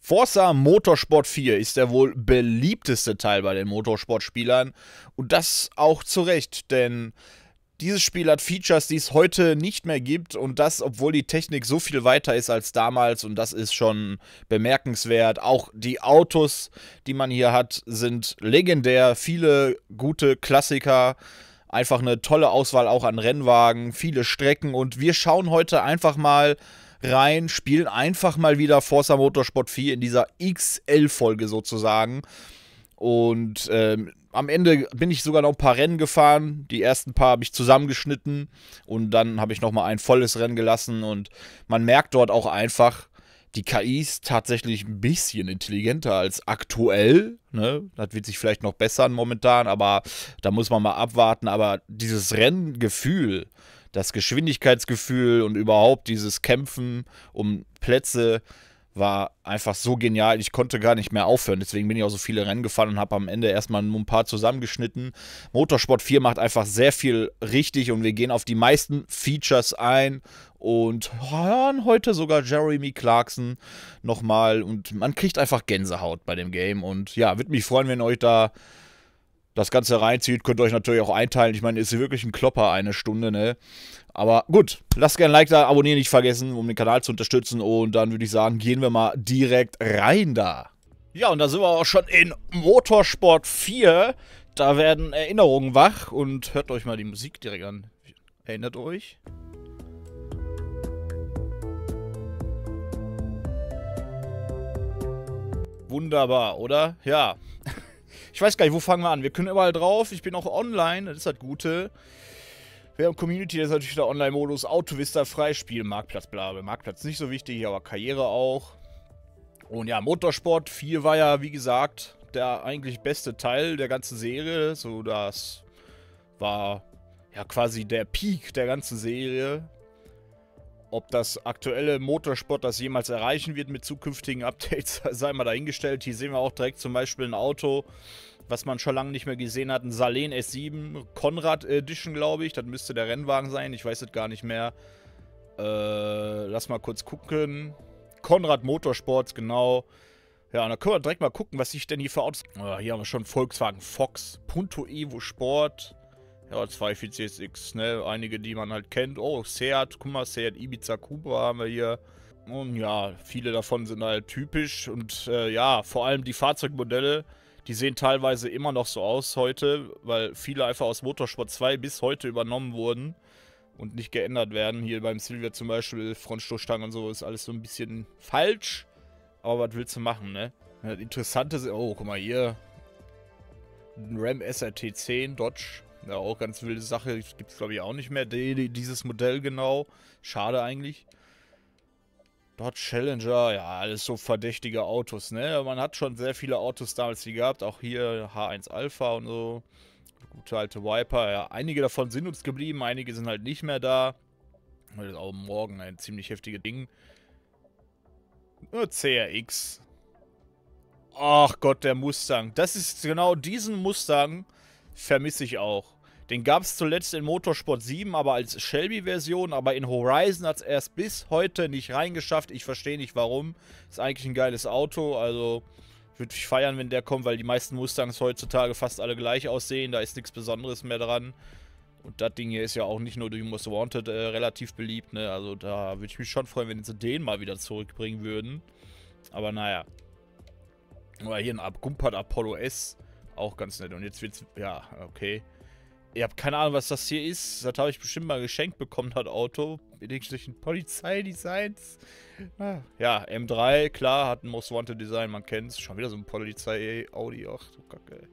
Forza Motorsport 4 ist der wohl beliebteste Teil bei den Motorsportspielern und das auch zu Recht, denn dieses Spiel hat Features, die es heute nicht mehr gibt und das, obwohl die Technik so viel weiter ist als damals und das ist schon bemerkenswert. Auch die Autos, die man hier hat, sind legendär, viele gute Klassiker, einfach eine tolle Auswahl auch an Rennwagen, viele Strecken und wir schauen heute einfach mal rein, spielen einfach mal wieder Forza Motorsport 4 in dieser XL-Folge sozusagen. Und am Ende bin ich sogar noch ein paar Rennen gefahren. Die ersten paar habe ich zusammengeschnitten und dann habe ich nochmal ein volles Rennen gelassen. Und man merkt dort auch einfach, die KI ist tatsächlich ein bisschen intelligenter als aktuell. Ne? Das wird sich vielleicht noch bessern momentan, aber da muss man mal abwarten. Aber dieses Renngefühl, das Geschwindigkeitsgefühl und überhaupt dieses Kämpfen um Plätze war einfach so genial. Ich konnte gar nicht mehr aufhören. Deswegen bin ich auch so viele Rennen gefahren und habe am Ende erstmal nur ein paar zusammengeschnitten. Motorsport 4 macht einfach sehr viel richtig und wir gehen auf die meisten Features ein und hören heute sogar Jeremy Clarkson nochmal und man kriegt einfach Gänsehaut bei dem Game und ja, würde mich freuen, wenn euch da das Ganze reinzieht. Könnt ihr euch natürlich auch einteilen. Ich meine, ist wirklich ein Klopper, eine Stunde, ne? Aber gut, lasst gerne ein Like da, abonnieren nicht vergessen, um den Kanal zu unterstützen. Und dann würde ich sagen, gehen wir mal direkt rein da. Ja, und da sind wir auch schon in Motorsport 4. Da werden Erinnerungen wach. Und hört euch mal die Musik direkt an. Erinnert euch? Wunderbar, oder? Ja. Ich weiß gar nicht, wo fangen wir an? Wir können überall drauf. Ich bin auch online, das ist das Gute. Wir haben Community, das ist natürlich der Online-Modus. Autovista, Freispiel, Marktplatz, bla. Marktplatz nicht so wichtig, aber Karriere auch. Und ja, Motorsport 4 war ja, wie gesagt, der eigentlich beste Teil der ganzen Serie. So, das war ja quasi der Peak der ganzen Serie. Ob das aktuelle Motorsport das jemals erreichen wird mit zukünftigen Updates, sei mal dahingestellt. Hier sehen wir auch direkt zum Beispiel ein Auto, was man schon lange nicht mehr gesehen hat. Ein Saleen S7 Konrad Edition, glaube ich. Das müsste der Rennwagen sein. Ich weiß es gar nicht mehr. Lass mal kurz gucken. Konrad Motorsports, genau. Ja, und da können wir direkt mal gucken, was ich denn hier für Autos... hier haben wir schon Volkswagen Fox, Punto Evo Sport. Ja, 240SX, ne? Einige, die man halt kennt. Oh, Seat, guck mal, Seat Ibiza Cupra haben wir hier. Und ja, viele davon sind halt typisch. Und ja, vor allem die Fahrzeugmodelle, die sehen teilweise immer noch so aus heute, weil viele einfach aus Motorsport 2 bis heute übernommen wurden und nicht geändert werden. Hier beim Silvia zum Beispiel, Frontstoßstangen und so, ist alles so ein bisschen falsch. Aber was willst du machen, ne? Ja, das Interessante ist, oh, guck mal hier. Ein Ram SRT 10 Dodge. Ja, auch ganz wilde Sache. Gibt es, glaube ich, auch nicht mehr. Dieses Modell genau. Schade eigentlich. Dodge Challenger. Ja, alles so verdächtige Autos, ne? Man hat schon sehr viele Autos damals die gehabt. Auch hier H1 Alpha und so. Gute alte Viper. Ja, einige davon sind uns geblieben. Einige sind halt nicht mehr da. Das ist auch morgen ein ziemlich heftiges Ding. CRX. Ach Gott, der Mustang. Das ist genau diesen Mustang vermisse ich auch. Den gab es zuletzt in Motorsport 7, aber als Shelby-Version, aber in Horizon hat es erst bis heute nicht reingeschafft. Ich verstehe nicht warum. Ist eigentlich ein geiles Auto, also würde ich feiern, wenn der kommt, weil die meisten Mustangs heutzutage fast alle gleich aussehen. Da ist nichts Besonderes mehr dran. Und das Ding hier ist ja auch nicht nur durch Most Wanted relativ beliebt, ne? Also da würde ich mich schon freuen, wenn sie den mal wieder zurückbringen würden. Aber naja. Oder hier ein Gumpert Apollo S. Auch ganz nett. Und jetzt wird's. Ja, okay. Ihr habt keine Ahnung, was das hier ist. Das habe ich bestimmt mal geschenkt bekommen, das Auto. Mit irgendwelchen Polizeidesigns. Ja, M3, klar, hat ein Most Wanted Design, man kennt's. Schon wieder so ein Polizei-Audi. Ach du Kacke.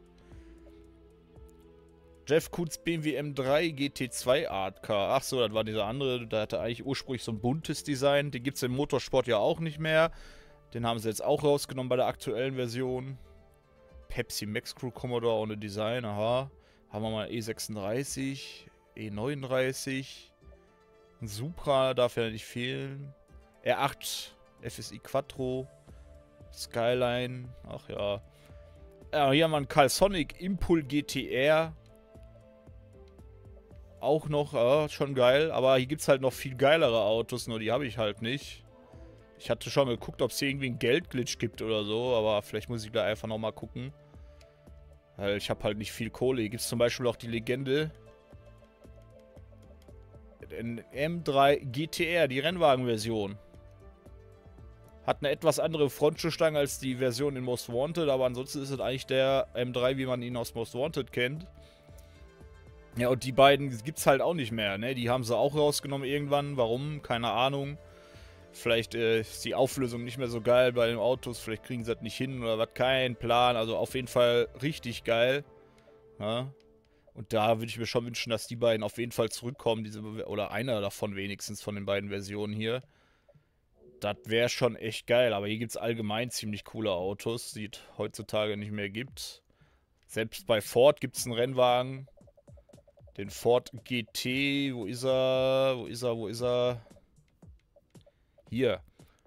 Jeff Kutz BMW M3 GT2 Art Car. Ach so, das war dieser andere. Da hatte eigentlich ursprünglich so ein buntes Design. Den gibt es im Motorsport ja auch nicht mehr. Den haben sie jetzt auch rausgenommen bei der aktuellen Version. Pepsi Max Crew Commodore ohne Design, aha. Haben wir mal E36, E39. Ein Supra darf ja nicht fehlen. R8 FSI Quattro. Skyline, ach ja. Ja, hier haben wir einen Calsonic Impul GTR. Auch noch, schon geil. Aber hier gibt es halt noch viel geilere Autos, nur die habe ich halt nicht. Ich hatte schon geguckt, ob es hier irgendwie einen Geldglitch gibt oder so, aber vielleicht muss ich da einfach nochmal gucken. Weil ich habe halt nicht viel Kohle. Hier gibt es zum Beispiel auch die Legende. In M3 GTR, die Rennwagen-Version. Hat eine etwas andere Frontschuhstange als die Version in Most Wanted, aber ansonsten ist es eigentlich der M3, wie man ihn aus Most Wanted kennt. Ja, und die beiden gibt es halt auch nicht mehr, ne? Die haben sie auch rausgenommen irgendwann. Warum? Keine Ahnung. Vielleicht ist die Auflösung nicht mehr so geil bei den Autos. Vielleicht kriegen sie das nicht hin oder was. Kein Plan. Also auf jeden Fall richtig geil. Ja? Und da würde ich mir schon wünschen, dass die beiden auf jeden Fall zurückkommen. Oder einer davon wenigstens von den beiden Versionen hier. Das wäre schon echt geil. Aber hier gibt es allgemein ziemlich coole Autos, die es heutzutage nicht mehr gibt. Selbst bei Ford gibt es einen Rennwagen. Den Ford GT. Wo ist er? Wo ist er? Hier.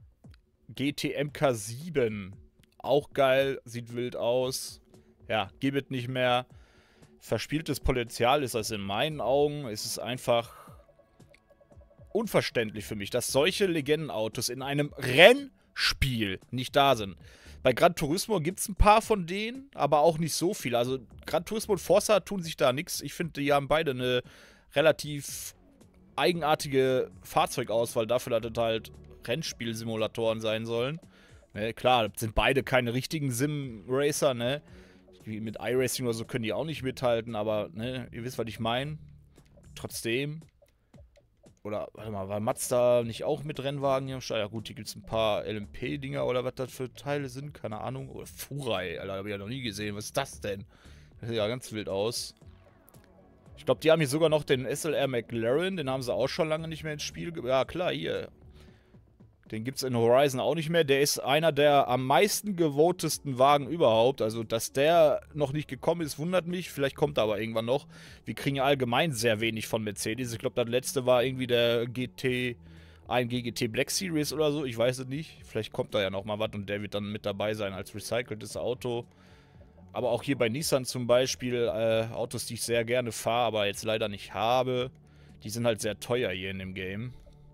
GT MK7. Auch geil. Sieht wild aus. Ja, gibt es nicht mehr. Verspieltes Potenzial ist das in meinen Augen. Es ist einfach unverständlich für mich, dass solche Legendenautos in einem Rennspiel nicht da sind. Bei Gran Turismo gibt es ein paar von denen, aber auch nicht so viele. Also Gran Turismo und Forza tun sich da nichts. Ich finde, die haben beide eine relativ eigenartige Fahrzeugauswahl dafür, dass das halt Rennspielsimulatoren sein sollen. Ne, klar, das sind beide keine richtigen Sim-Racer, ne? Wie mit iRacing oder so können die auch nicht mithalten, aber, ne, ihr wisst, was ich meine. Trotzdem. Oder, warte mal, war Mazda nicht auch mit Rennwagen hier am Start? Ja gut, hier gibt es ein paar LMP-Dinger oder was das für Teile sind, keine Ahnung. Oder Furai, Alter, habe ich ja noch nie gesehen. Was ist das denn? Das sieht ja ganz wild aus. Ich glaube, die haben hier sogar noch den SLR McLaren, den haben sie auch schon lange nicht mehr ins Spiel gebracht. Ja, klar, hier. Den gibt es in Horizon auch nicht mehr. Der ist einer der am meisten gewotesten Wagen überhaupt. Also, dass der noch nicht gekommen ist, wundert mich. Vielleicht kommt er aber irgendwann noch. Wir kriegen ja allgemein sehr wenig von Mercedes. Ich glaube, das letzte war irgendwie der AMG GT Black Series oder so. Ich weiß es nicht. Vielleicht kommt da ja noch mal was und der wird dann mit dabei sein als recyceltes Auto. Aber auch hier bei Nissan zum Beispiel Autos, die ich sehr gerne fahre, aber jetzt leider nicht habe. Die sind halt sehr teuer hier in dem Game.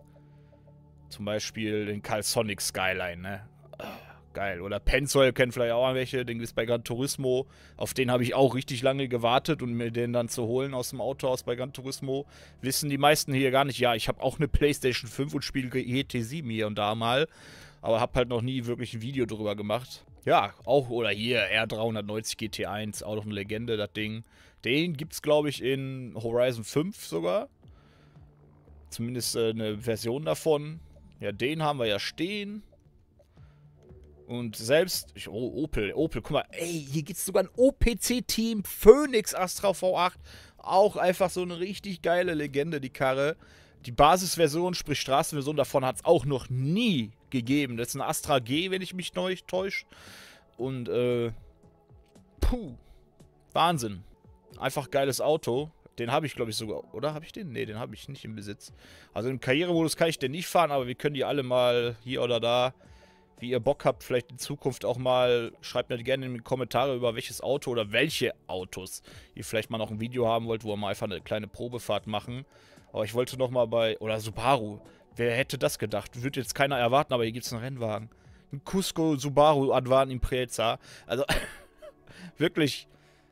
Zum Beispiel den Calisonic Skyline, ne? Geil. Oder Pennzoil kennen vielleicht auch welche. Den gibt es bei Gran Turismo. Auf den habe ich auch richtig lange gewartet und mir den dann zu holen aus dem Autohaus bei Gran Turismo. Wissen die meisten hier gar nicht. Ja, ich habe auch eine PlayStation 5 und spiele GT7 hier und da mal. Aber habe halt noch nie wirklich ein Video drüber gemacht. Ja, auch, oder hier R390 GT1, auch noch eine Legende, das Ding. Den gibt es, glaube ich, in Horizon 5 sogar. Zumindest eine Version davon. Ja, den haben wir ja stehen. Und selbst... Opel, guck mal. Ey, hier gibt es sogar ein OPC-Team. Phoenix Astra V8. Auch einfach so eine richtig geile Legende, die Karre. Die Basisversion, sprich Straßenversion davon, hat es auch noch nie gegeben. Das ist ein Astra G, wenn ich mich neu täusche. Und, puh. Wahnsinn. Einfach geiles Auto. Den habe ich, glaube ich, sogar. Oder habe ich den? Ne, den habe ich nicht im Besitz. Also im Karrieremodus kann ich den nicht fahren, aber wir können die alle mal hier oder da, wie ihr Bock habt, vielleicht in Zukunft auch mal. Schreibt mir gerne in die Kommentare, über welches Auto oder welche Autos ihr vielleicht mal noch ein Video haben wollt, wo wir mal einfach eine kleine Probefahrt machen. Aber ich wollte noch mal bei. Oder Subaru. Wer hätte das gedacht? Würde jetzt keiner erwarten, aber hier gibt es einen Rennwagen. Ein Cusco Subaru Advan Impreza. Also, wirklich.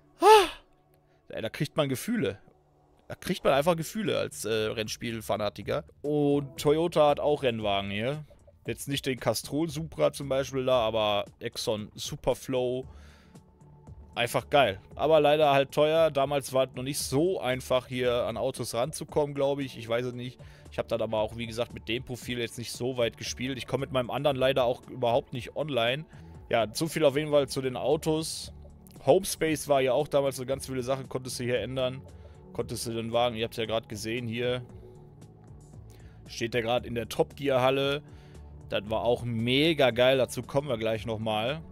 Da kriegt man Gefühle. Da kriegt man einfach Gefühle als Rennspielfanatiker. Und Toyota hat auch Rennwagen hier. Jetzt nicht den Castrol Supra zum Beispiel da, aber Exxon Superflow. Einfach geil. Aber leider halt teuer. Damals war es noch nicht so einfach, hier an Autos ranzukommen, glaube ich. Ich weiß es nicht. Ich habe dann aber auch, wie gesagt, mit dem Profil jetzt nicht so weit gespielt. Ich komme mit meinem anderen leider auch überhaupt nicht online. Ja, so viel auf jeden Fall zu den Autos. Homespace war ja auch damals eine ganz viele Sachen, konntest du hier ändern. Konntest du den Wagen, ihr habt es ja gerade gesehen hier. Steht der gerade in der Top Gear Halle. Das war auch mega geil, dazu kommen wir gleich nochmal.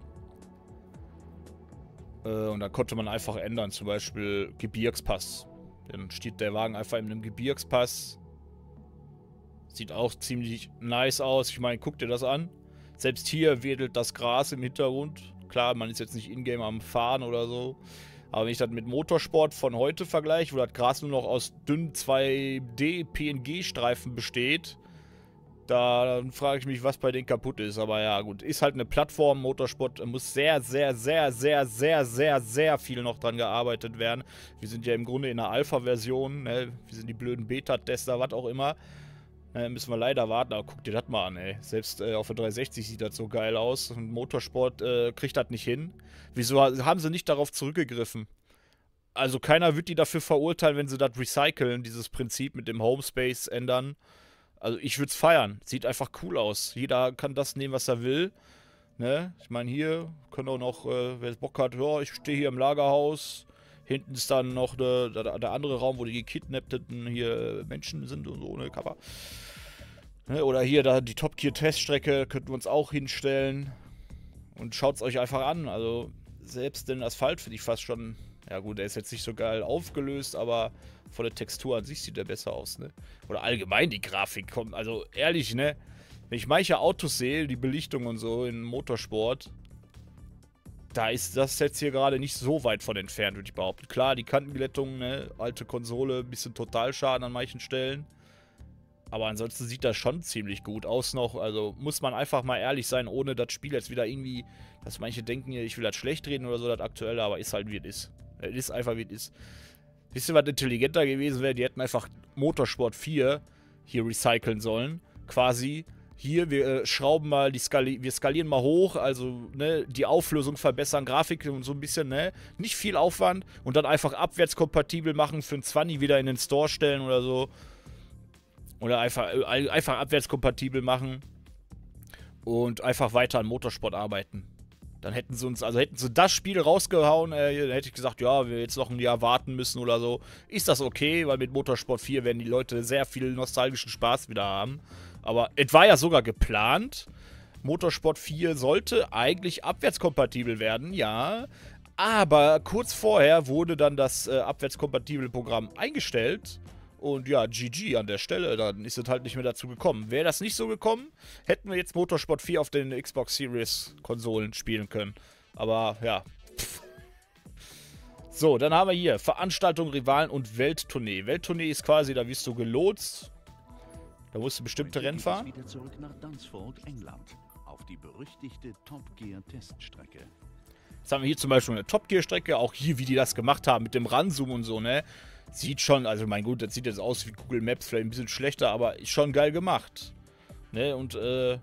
Und da konnte man einfach ändern, zum Beispiel Gebirgspass. Dann steht der Wagen einfach in einem Gebirgspass. Sieht auch ziemlich nice aus. Ich meine, guck dir das an. Selbst hier wedelt das Gras im Hintergrund. Klar, man ist jetzt nicht in-game am Fahren oder so. Aber wenn ich das mit Motorsport von heute vergleiche, wo das Gras nur noch aus dünnen 2D-PNG-Streifen besteht, Dann frage ich mich, was bei denen kaputt ist. Aber ja, gut. Ist halt eine Plattform. Motorsport muss sehr, sehr, sehr, sehr, sehr, sehr, sehr viel noch dran gearbeitet werden. Wir sind ja im Grunde in einer Alpha-Version. Ne? Wir sind die blöden Beta-Tester, was auch immer. Müssen wir leider warten, aber guck dir das mal an, ey. Selbst auf der 360 sieht das so geil aus. Und Motorsport kriegt das nicht hin. Wieso haben sie nicht darauf zurückgegriffen? Also keiner wird die dafür verurteilen, wenn sie das recyceln, dieses Prinzip mit dem Homespace ändern. Also ich würde es feiern. Sieht einfach cool aus. Jeder kann das nehmen, was er will. Ne? Ich meine, hier können auch noch, wer Bock hat, ja, ich stehe hier im Lagerhaus. Hinten ist dann noch der andere Raum, wo die gekidnappten hier Menschen sind und so, ne, Kappa. Ne? Oder hier da die Top Gear Teststrecke könnten wir uns auch hinstellen. Und schaut es euch einfach an. Also selbst den Asphalt finde ich fast schon, ja gut, der ist jetzt nicht so geil aufgelöst, aber von der Textur an sich sieht der besser aus, ne? Oder allgemein die Grafik kommt, also ehrlich, ne? Wenn ich manche Autos sehe, die Belichtung und so in Motorsport, da ist das jetzt hier gerade nicht so weit von entfernt, würde ich behaupten. Klar, die Kantenglättung, ne? Alte Konsole, ein bisschen Totalschaden an manchen Stellen. Aber ansonsten sieht das schon ziemlich gut aus noch. Also muss man einfach mal ehrlich sein, ohne das Spiel jetzt wieder irgendwie, dass manche denken, ich will das schlecht reden oder so, das Aktuelle, aber ist halt wie es ist. Es ist einfach wie es ist. Wisst ihr, was intelligenter gewesen wäre? Die hätten einfach Motorsport 4 hier recyceln sollen. Quasi, hier, wir schrauben mal, wir skalieren mal hoch, also, ne, die Auflösung verbessern, Grafik und so ein bisschen, ne, nicht viel Aufwand und dann einfach abwärtskompatibel machen, für einen 20 wieder in den Store stellen oder so. Oder einfach abwärtskompatibel machen und einfach weiter an Motorsport arbeiten. Dann hätten sie uns, also hätten sie das Spiel rausgehauen, dann hätte ich gesagt, ja, wir jetzt noch ein Jahr warten müssen oder so. Ist das okay, weil mit Motorsport 4 werden die Leute sehr viel nostalgischen Spaß wieder haben. Aber es war ja sogar geplant. Motorsport 4 sollte eigentlich abwärtskompatibel werden, ja. Aber kurz vorher wurde dann das abwärtskompatible Programm eingestellt. Und ja, GG an der Stelle, dann ist es halt nicht mehr dazu gekommen. Wäre das nicht so gekommen, hätten wir jetzt Motorsport 4 auf den Xbox Series Konsolen spielen können. Aber ja. So, dann haben wir hier Veranstaltung, Rivalen und Welttournee. Welttournee ist quasi, da wirst du gelotst. Da musst du bestimmte Rennen fahren. Wieder zurück nach Dunsfold, England, auf die berüchtigte Top Gear Teststrecke. Jetzt haben wir hier zum Beispiel eine Top Gear Strecke, auch hier, wie die das gemacht haben mit dem Ranzoom und so, ne? Sieht schon, also mein Gut, das sieht jetzt aus wie Google Maps, vielleicht ein bisschen schlechter, aber ist schon geil gemacht. Ne, und da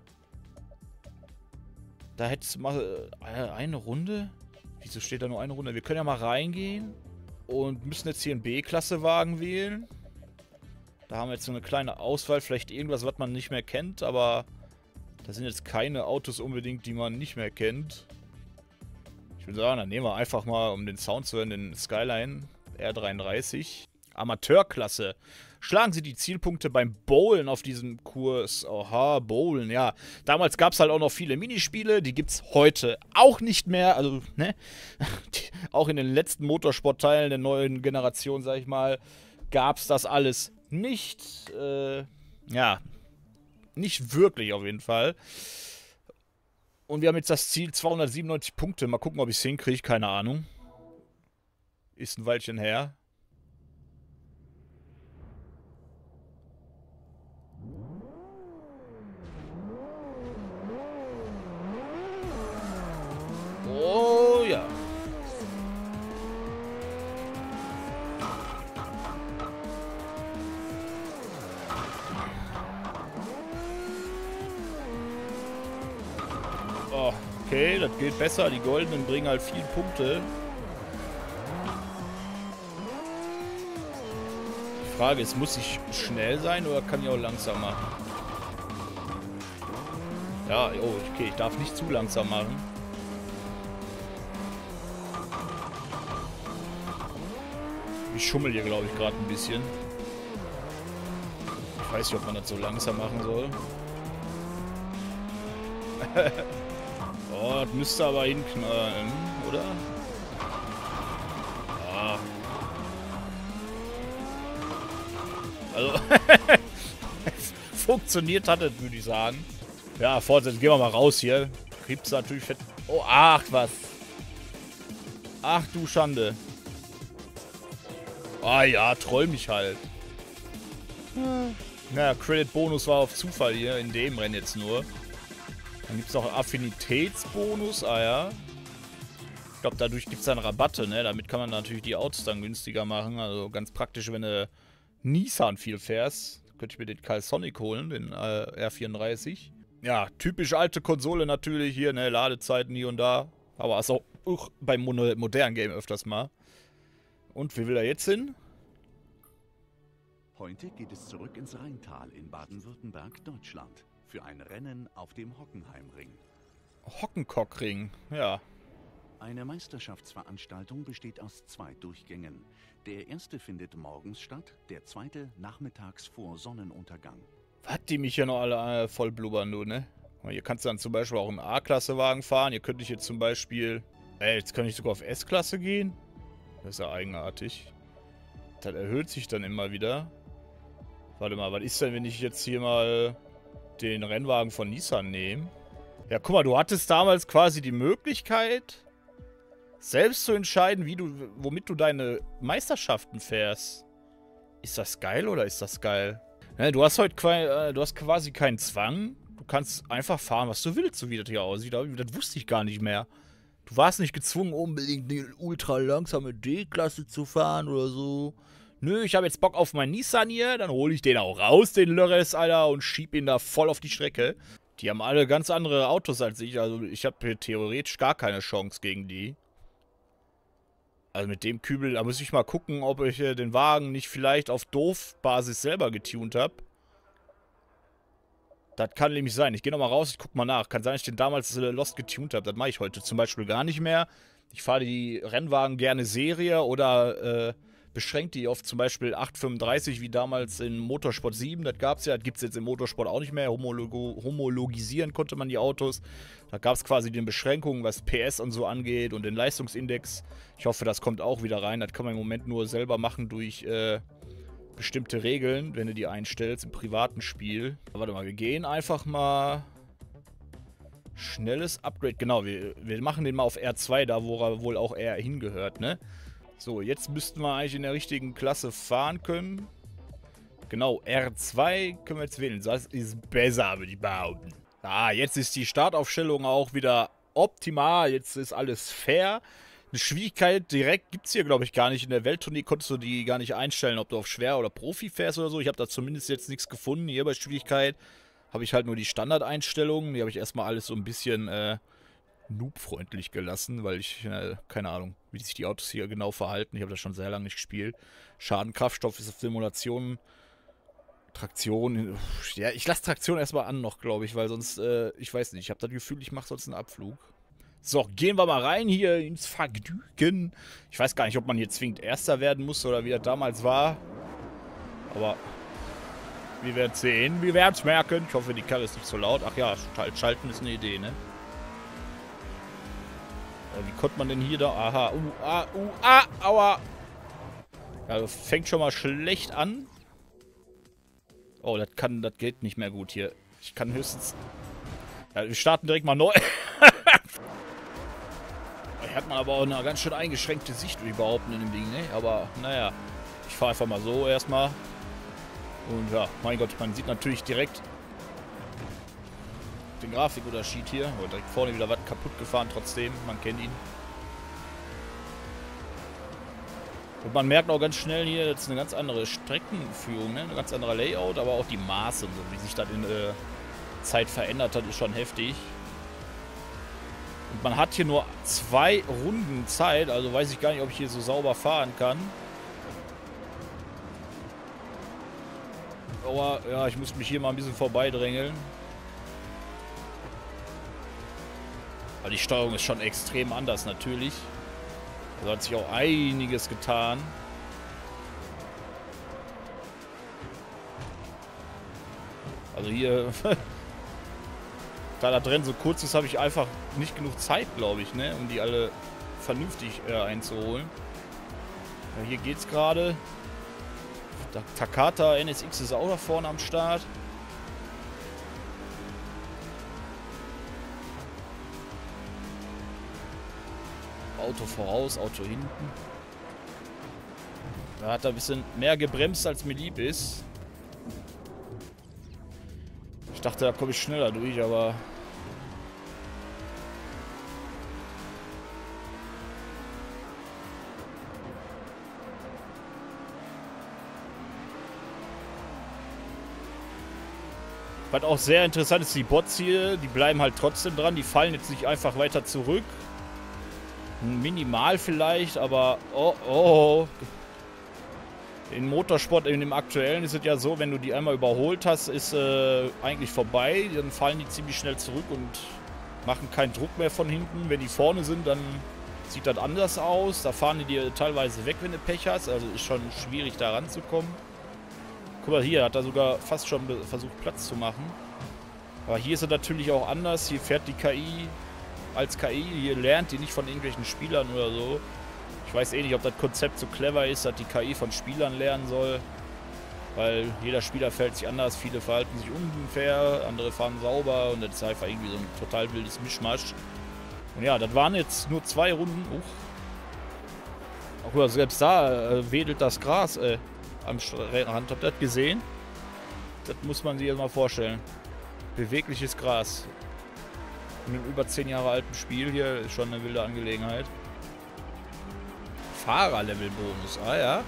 hättest du mal eine Runde. Wieso steht da nur eine Runde? Wir können ja mal reingehen und müssen jetzt hier einen B-Klasse-Wagen wählen. Da haben wir jetzt so eine kleine Auswahl, vielleicht irgendwas, was man nicht mehr kennt, aber da sind jetzt keine Autos unbedingt, die man nicht mehr kennt. Ich würde sagen, dann nehmen wir einfach mal, um den Sound zu hören, den Skyline R33. Amateurklasse. Schlagen Sie die Zielpunkte beim Bowlen auf diesem Kurs. Oha, Bowlen, ja. Damals gab es halt auch noch viele Minispiele. Die gibt es heute auch nicht mehr. Also, ne? Auch in den letzten Motorsportteilen der neuen Generation, sag ich mal, gab es das alles nicht. Ja, nicht wirklich auf jeden Fall. Und wir haben jetzt das Ziel 297 Punkte. Mal gucken, ob ich es hinkriege. Keine Ahnung. Ist ein Weilchen her. Oh ja. Oh, okay, das geht besser. Die Goldenen bringen halt viele Punkte. Die Frage ist, muss ich schnell sein oder kann ich auch langsam machen? Ja, oh, okay, ich darf nicht zu langsam machen. Ich schummel hier, glaube ich, gerade ein bisschen. Ich weiß nicht, ob man das so langsam machen soll. Oh, das müsste aber hinknallen, oder? Ah. Also, funktioniert hat es, würde ich sagen. Ja, fortsetzen, gehen wir mal raus hier. Gibt's natürlich fett. Oh, ach, was. Ach, du Schande. Ah ja, troll mich halt. Naja, Credit-Bonus war auf Zufall hier, in dem Rennen jetzt nur. Dann gibt es noch Affinitätsbonus, ah ja. Ich glaube, dadurch gibt es dann Rabatte, ne? Damit kann man natürlich die Autos dann günstiger machen. Also ganz praktisch, wenn du Nissan viel fährst. Könnte ich mir den Kyle Sonic holen, den R34. Ja, typisch alte Konsole natürlich hier, ne? Ladezeiten hier und da. Aber ist auch beim modernen Game öfters mal. Und wie will er jetzt hin? Heute geht es zurück ins Rheintal in Baden-Württemberg, Deutschland. Für ein Rennen auf dem Hockenheimring. Hockenkockring, ja. Eine Meisterschaftsveranstaltung besteht aus 2 Durchgängen. Der erste findet morgens statt, der zweite nachmittags vor Sonnenuntergang. Was die mich ja noch alle voll blubbern, du, ne? Hier kannst du dann zum Beispiel auch einen A-Klasse-Wagen fahren. Hier könnte ich jetzt zum Beispiel... jetzt kann ich sogar auf S-Klasse gehen. Das ist ja eigenartig. Das erhöht sich dann immer wieder. Warte mal, was ist denn, wenn ich jetzt hier mal den Rennwagen von Nissan nehme? Ja, guck mal, du hattest damals quasi die Möglichkeit, selbst zu entscheiden, womit du deine Meisterschaften fährst. Ist das geil oder ist das geil? Ne, du hast heute quasi keinen Zwang. Du kannst einfach fahren, was du willst, so wie das hier aussieht. Das wusste ich gar nicht mehr. Du warst nicht gezwungen, unbedingt eine ultra langsame D-Klasse zu fahren oder so. Nö, ich habe jetzt Bock auf meinen Nissan hier, dann hole ich den auch raus, den Lörres, Alter, und schieb ihn da voll auf die Strecke. Die haben alle ganz andere Autos als ich, also ich habe hier theoretisch gar keine Chance gegen die. Also mit dem Kübel, da muss ich mal gucken, ob ich den Wagen nicht vielleicht auf Doof-Basis selber getunt habe. Das kann nämlich sein. Ich gehe nochmal raus, ich guck mal nach. Kann sein, dass ich den damals Lost getunt habe. Das mache ich heute zum Beispiel gar nicht mehr. Ich fahre die Rennwagen gerne Serie oder beschränkt die auf zum Beispiel 835 wie damals in Motorsport 7. Das gab es ja, das gibt es jetzt im Motorsport auch nicht mehr. Homologisieren konnte man die Autos. Da gab es quasi die Beschränkungen, was PS und so angeht und den Leistungsindex. Ich hoffe, das kommt auch wieder rein. Das kann man im Moment nur selber machen durch bestimmte Regeln, wenn du die einstellst im privaten Spiel. Warte mal, wir gehen einfach mal... Schnelles Upgrade. Genau, wir machen den mal auf R2, da wo er wohl auch eher hingehört, ne? So, jetzt müssten wir eigentlich in der richtigen Klasse fahren können. Genau, R2 können wir jetzt wählen. Das ist besser, würde ich behaupten. Ah, jetzt ist die Startaufstellung auch wieder optimal. Jetzt ist alles fair. Eine Schwierigkeit direkt gibt es hier, glaube ich, gar nicht. In der Welttournee konntest du die gar nicht einstellen, ob du auf Schwer oder Profi fährst oder so. Ich habe da zumindest jetzt nichts gefunden. Hier bei Schwierigkeit habe ich halt nur die Standardeinstellungen. Die habe ich erstmal alles so ein bisschen noobfreundlich gelassen, weil ich, keine Ahnung, wie sich die Autos hier genau verhalten. Ich habe das schon sehr lange nicht gespielt. Schaden, Kraftstoff ist auf Simulationen. Traktion, ja, ich lasse Traktion erstmal an noch, glaube ich, weil sonst, ich weiß nicht, ich habe das Gefühl, ich mache sonst einen Abflug. So, gehen wir mal rein hier ins Vergnügen. Ich weiß gar nicht, ob man hier zwingend Erster werden muss oder wie das damals war. Aber wir werden es sehen, wir werden es merken. Ich hoffe, die Karre ist nicht so laut. Ach ja, schalten ist eine Idee, ne? Wie konnte man denn hier da... Aha, aua. Ja, das fängt schon mal schlecht an. Oh, das geht nicht mehr gut hier. Ich kann höchstens... Ja, wir starten direkt mal neu. Hier hat man aber auch eine ganz schön eingeschränkte Sicht, würde ich behaupten, in dem Ding, ne? Aber, naja, ich fahre einfach mal so erstmal. Und ja, mein Gott, man sieht natürlich direkt den Grafikunterschied hier. Oh, direkt vorne wieder was kaputt gefahren, trotzdem, man kennt ihn. Und man merkt auch ganz schnell hier, das ist eine ganz andere Streckenführung, ne? Ein ganz anderer Layout, aber auch die Maße, so wie sich das in Zeit verändert hat, ist schon heftig. Und man hat hier nur 2 Runden Zeit, also weiß ich gar nicht, ob ich hier so sauber fahren kann. Aber ja, ich muss mich hier mal ein bisschen vorbeidrängeln. Aber die Steuerung ist schon extrem anders natürlich. Also hat sich auch einiges getan. Also hier, da das Rennen so kurz ist, habe ich einfach nicht genug Zeit, glaube ich, ne, um die alle vernünftig einzuholen. Ja, hier geht's gerade. Takata NSX ist auch da vorne am Start. Auto voraus, Auto hinten. Da hat er ein bisschen mehr gebremst, als mir lieb ist. Ich dachte, da komme ich schneller durch, aber... Was auch sehr interessant ist, die Bots hier, die bleiben halt trotzdem dran. Die fallen jetzt nicht einfach weiter zurück. Minimal vielleicht, aber... Oh, oh. In Motorsport, in dem aktuellen, ist es ja so, wenn du die einmal überholt hast, ist eigentlich vorbei. Dann fallen die ziemlich schnell zurück und machen keinen Druck mehr von hinten. Wenn die vorne sind, dann sieht das anders aus. Da fahren die dir teilweise weg, wenn du Pech hast. Also ist schon schwierig, da ranzukommen. Guck mal, hier hat er sogar fast schon versucht, Platz zu machen. Aber hier ist es natürlich auch anders. Hier fährt die KI als KI. Hier lernt die nicht von irgendwelchen Spielern oder so. Ich weiß eh nicht, ob das Konzept so clever ist, dass die KI von Spielern lernen soll. Weil jeder Spieler verhält sich anders. Viele verhalten sich unfair, andere fahren sauber. Und das ist einfach irgendwie so ein total wildes Mischmasch. Und ja, das waren jetzt nur 2 Runden. Auch selbst da wedelt das Gras am Rand. Habt ihr das gesehen? Das muss man sich erst mal vorstellen. Bewegliches Gras. In einem über 10 Jahre alten Spiel hier ist schon eine wilde Angelegenheit. Fahrerlevel-Bonus, ah ja.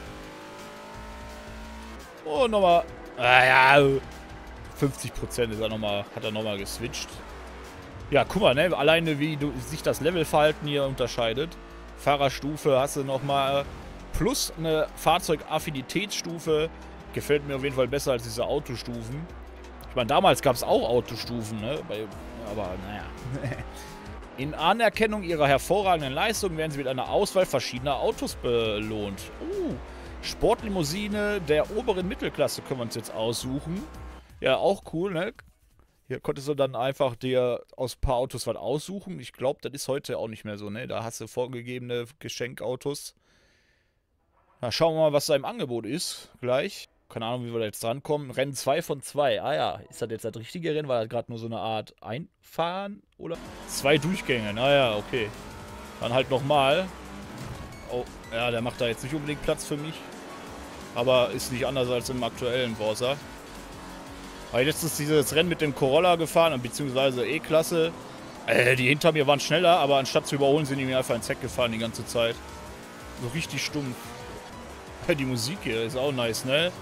Oh, nochmal. Ah ja. 50% ist er hat er nochmal geswitcht. Ja, guck mal, ne? Alleine wie sich das Levelverhalten hier unterscheidet. Fahrerstufe hast du nochmal plus eine Fahrzeugaffinitätsstufe. Gefällt mir auf jeden Fall besser als diese Autostufen. Ich meine, damals gab es auch Autostufen, ne? Aber naja. In Anerkennung ihrer hervorragenden Leistung werden sie mit einer Auswahl verschiedener Autos belohnt. Sportlimousine der oberen Mittelklasse können wir uns jetzt aussuchen. Ja, auch cool, ne? Hier konntest du dann einfach dir aus ein paar Autos was aussuchen. Ich glaube, das ist heute auch nicht mehr so, ne? Da hast du vorgegebene Geschenkautos. Na, schauen wir mal, was da im Angebot ist. Gleich. Keine Ahnung, wie wir da jetzt drankommen. Rennen 2 von 2. Ah ja, ist das jetzt das richtige Rennen? War das gerade nur so eine Art Einfahren? Oder? 2 Durchgänge, naja, okay. Dann halt nochmal. Oh, ja, der macht da jetzt nicht unbedingt Platz für mich. Aber ist nicht anders als im aktuellen Forza. Aber jetzt ist dieses Rennen mit dem Corolla gefahren, beziehungsweise E-Klasse. Die hinter mir waren schneller, aber anstatt zu überholen, sind die mir einfach ins Heck gefahren die ganze Zeit. So richtig stumpf. Die Musik hier ist auch nice, ne?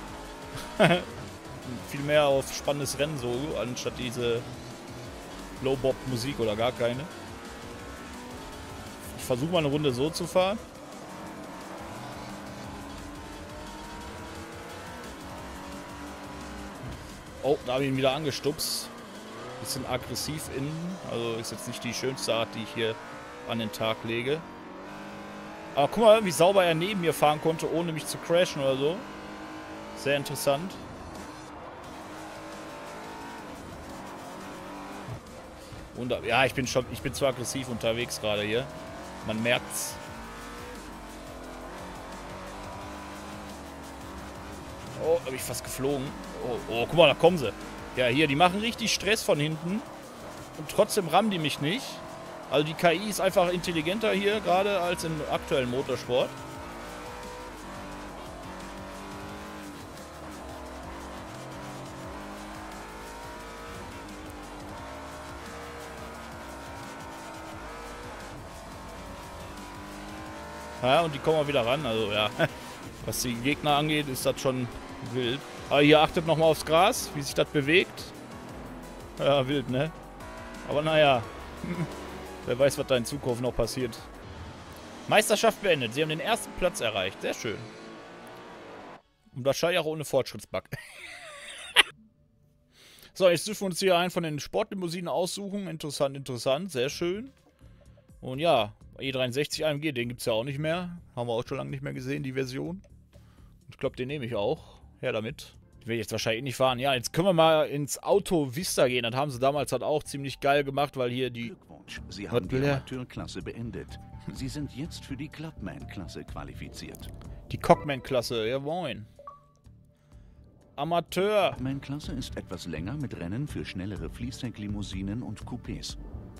Viel mehr auf spannendes Rennen so, anstatt diese Low-Bob-Musik oder gar keine. Ich versuche mal eine Runde so zu fahren. Oh, da habe ich ihn wieder angestupst. Bisschen aggressiv innen. Also ist jetzt nicht die schönste Art, die ich hier an den Tag lege. Aber guck mal, wie sauber er neben mir fahren konnte, ohne mich zu crashen oder so. Sehr interessant. Und ja, ich bin zu aggressiv unterwegs gerade hier. Man merkt's. Oh, habe ich fast geflogen. Oh, guck mal, da kommen sie. Ja, hier, die machen richtig Stress von hinten. Und trotzdem rammen die mich nicht. Also die KI ist einfach intelligenter hier gerade als im aktuellen Motorsport. Ja, und die kommen auch wieder ran. Also ja, was die Gegner angeht, ist das schon wild. Aber hier achtet nochmal aufs Gras, wie sich das bewegt. Ja, wild, ne? Aber naja, wer weiß, was da in Zukunft noch passiert. Meisterschaft beendet. Sie haben den ersten Platz erreicht. Sehr schön. Und wahrscheinlich auch ohne Fortschrittsbug. So, jetzt dürfen wir uns hier einen von den Sportlimousinen aussuchen. Interessant, interessant. Sehr schön. Und ja, E63 AMG, den gibt es ja auch nicht mehr. Haben wir auch schon lange nicht mehr gesehen, die Version. Ich glaube, den nehme ich auch. Her damit. Den will ich jetzt wahrscheinlich nicht fahren. Ja, jetzt können wir mal ins Auto Vista gehen. Das haben sie damals halt auch ziemlich geil gemacht, weil hier die... Glückwunsch, Sie haben die Amateurklasse beendet. Sie sind jetzt für die Clubman-Klasse qualifiziert. Die Cockman-Klasse, ja moin. Amateur. Die Clubman-Klasse ist etwas länger mit Rennen für schnellere Fließhecklimousinen und Coupés.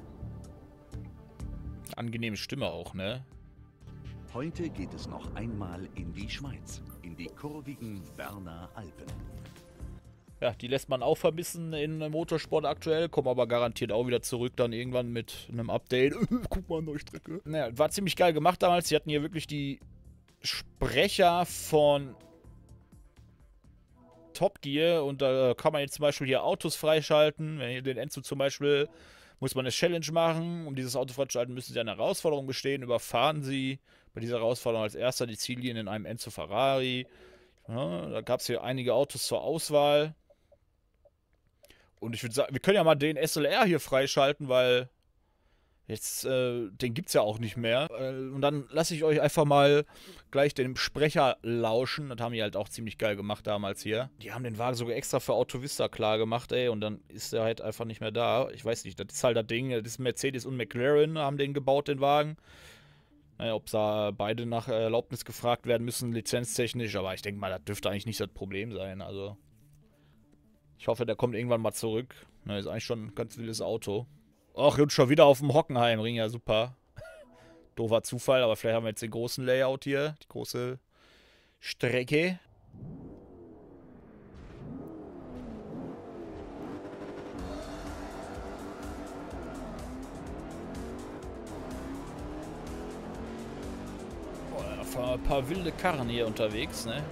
Angenehme Stimme auch, ne? Heute geht es noch einmal in die Schweiz, in die kurvigen Berner Alpen. Ja, die lässt man auch vermissen in Motorsport aktuell, kommen aber garantiert auch wieder zurück dann irgendwann mit einem Update. Guck mal, neue Strecke. Naja, war ziemlich geil gemacht damals. Sie hatten hier wirklich die Sprecher von Top Gear und da kann man jetzt zum Beispiel hier Autos freischalten. Wenn ihr den Enzo zum Beispiel, muss man eine Challenge machen. Um dieses Auto freizuschalten, müssen Sie eine Herausforderung bestehen. Überfahren Sie bei dieser Herausforderung als erster die Ziellinie in einem Enzo Ferrari. Ja, da gab es hier einige Autos zur Auswahl. Und ich würde sagen, wir können ja mal den SLR hier freischalten, weil jetzt, den gibt es ja auch nicht mehr. Und dann lasse ich euch einfach mal gleich den Sprecher lauschen. Das haben die halt auch ziemlich geil gemacht damals hier. Die haben den Wagen sogar extra für Autovista klar gemacht, ey. Und dann ist er halt einfach nicht mehr da. Ich weiß nicht, das ist halt das Ding. Das ist Mercedes und McLaren haben den gebaut, den Wagen. Naja, ob da beide nach Erlaubnis gefragt werden müssen, lizenztechnisch. Aber ich denke mal, das dürfte eigentlich nicht das Problem sein. Also ich hoffe, der kommt irgendwann mal zurück. Na, ist eigentlich schon ein ganz wildes Auto. Ach, jetzt schon wieder auf dem Hockenheimring. Ja, super. Doofer Zufall, aber vielleicht haben wir jetzt den großen Layout hier. Die große Strecke. Boah, da fahren ein paar wilde Karren hier unterwegs, ne?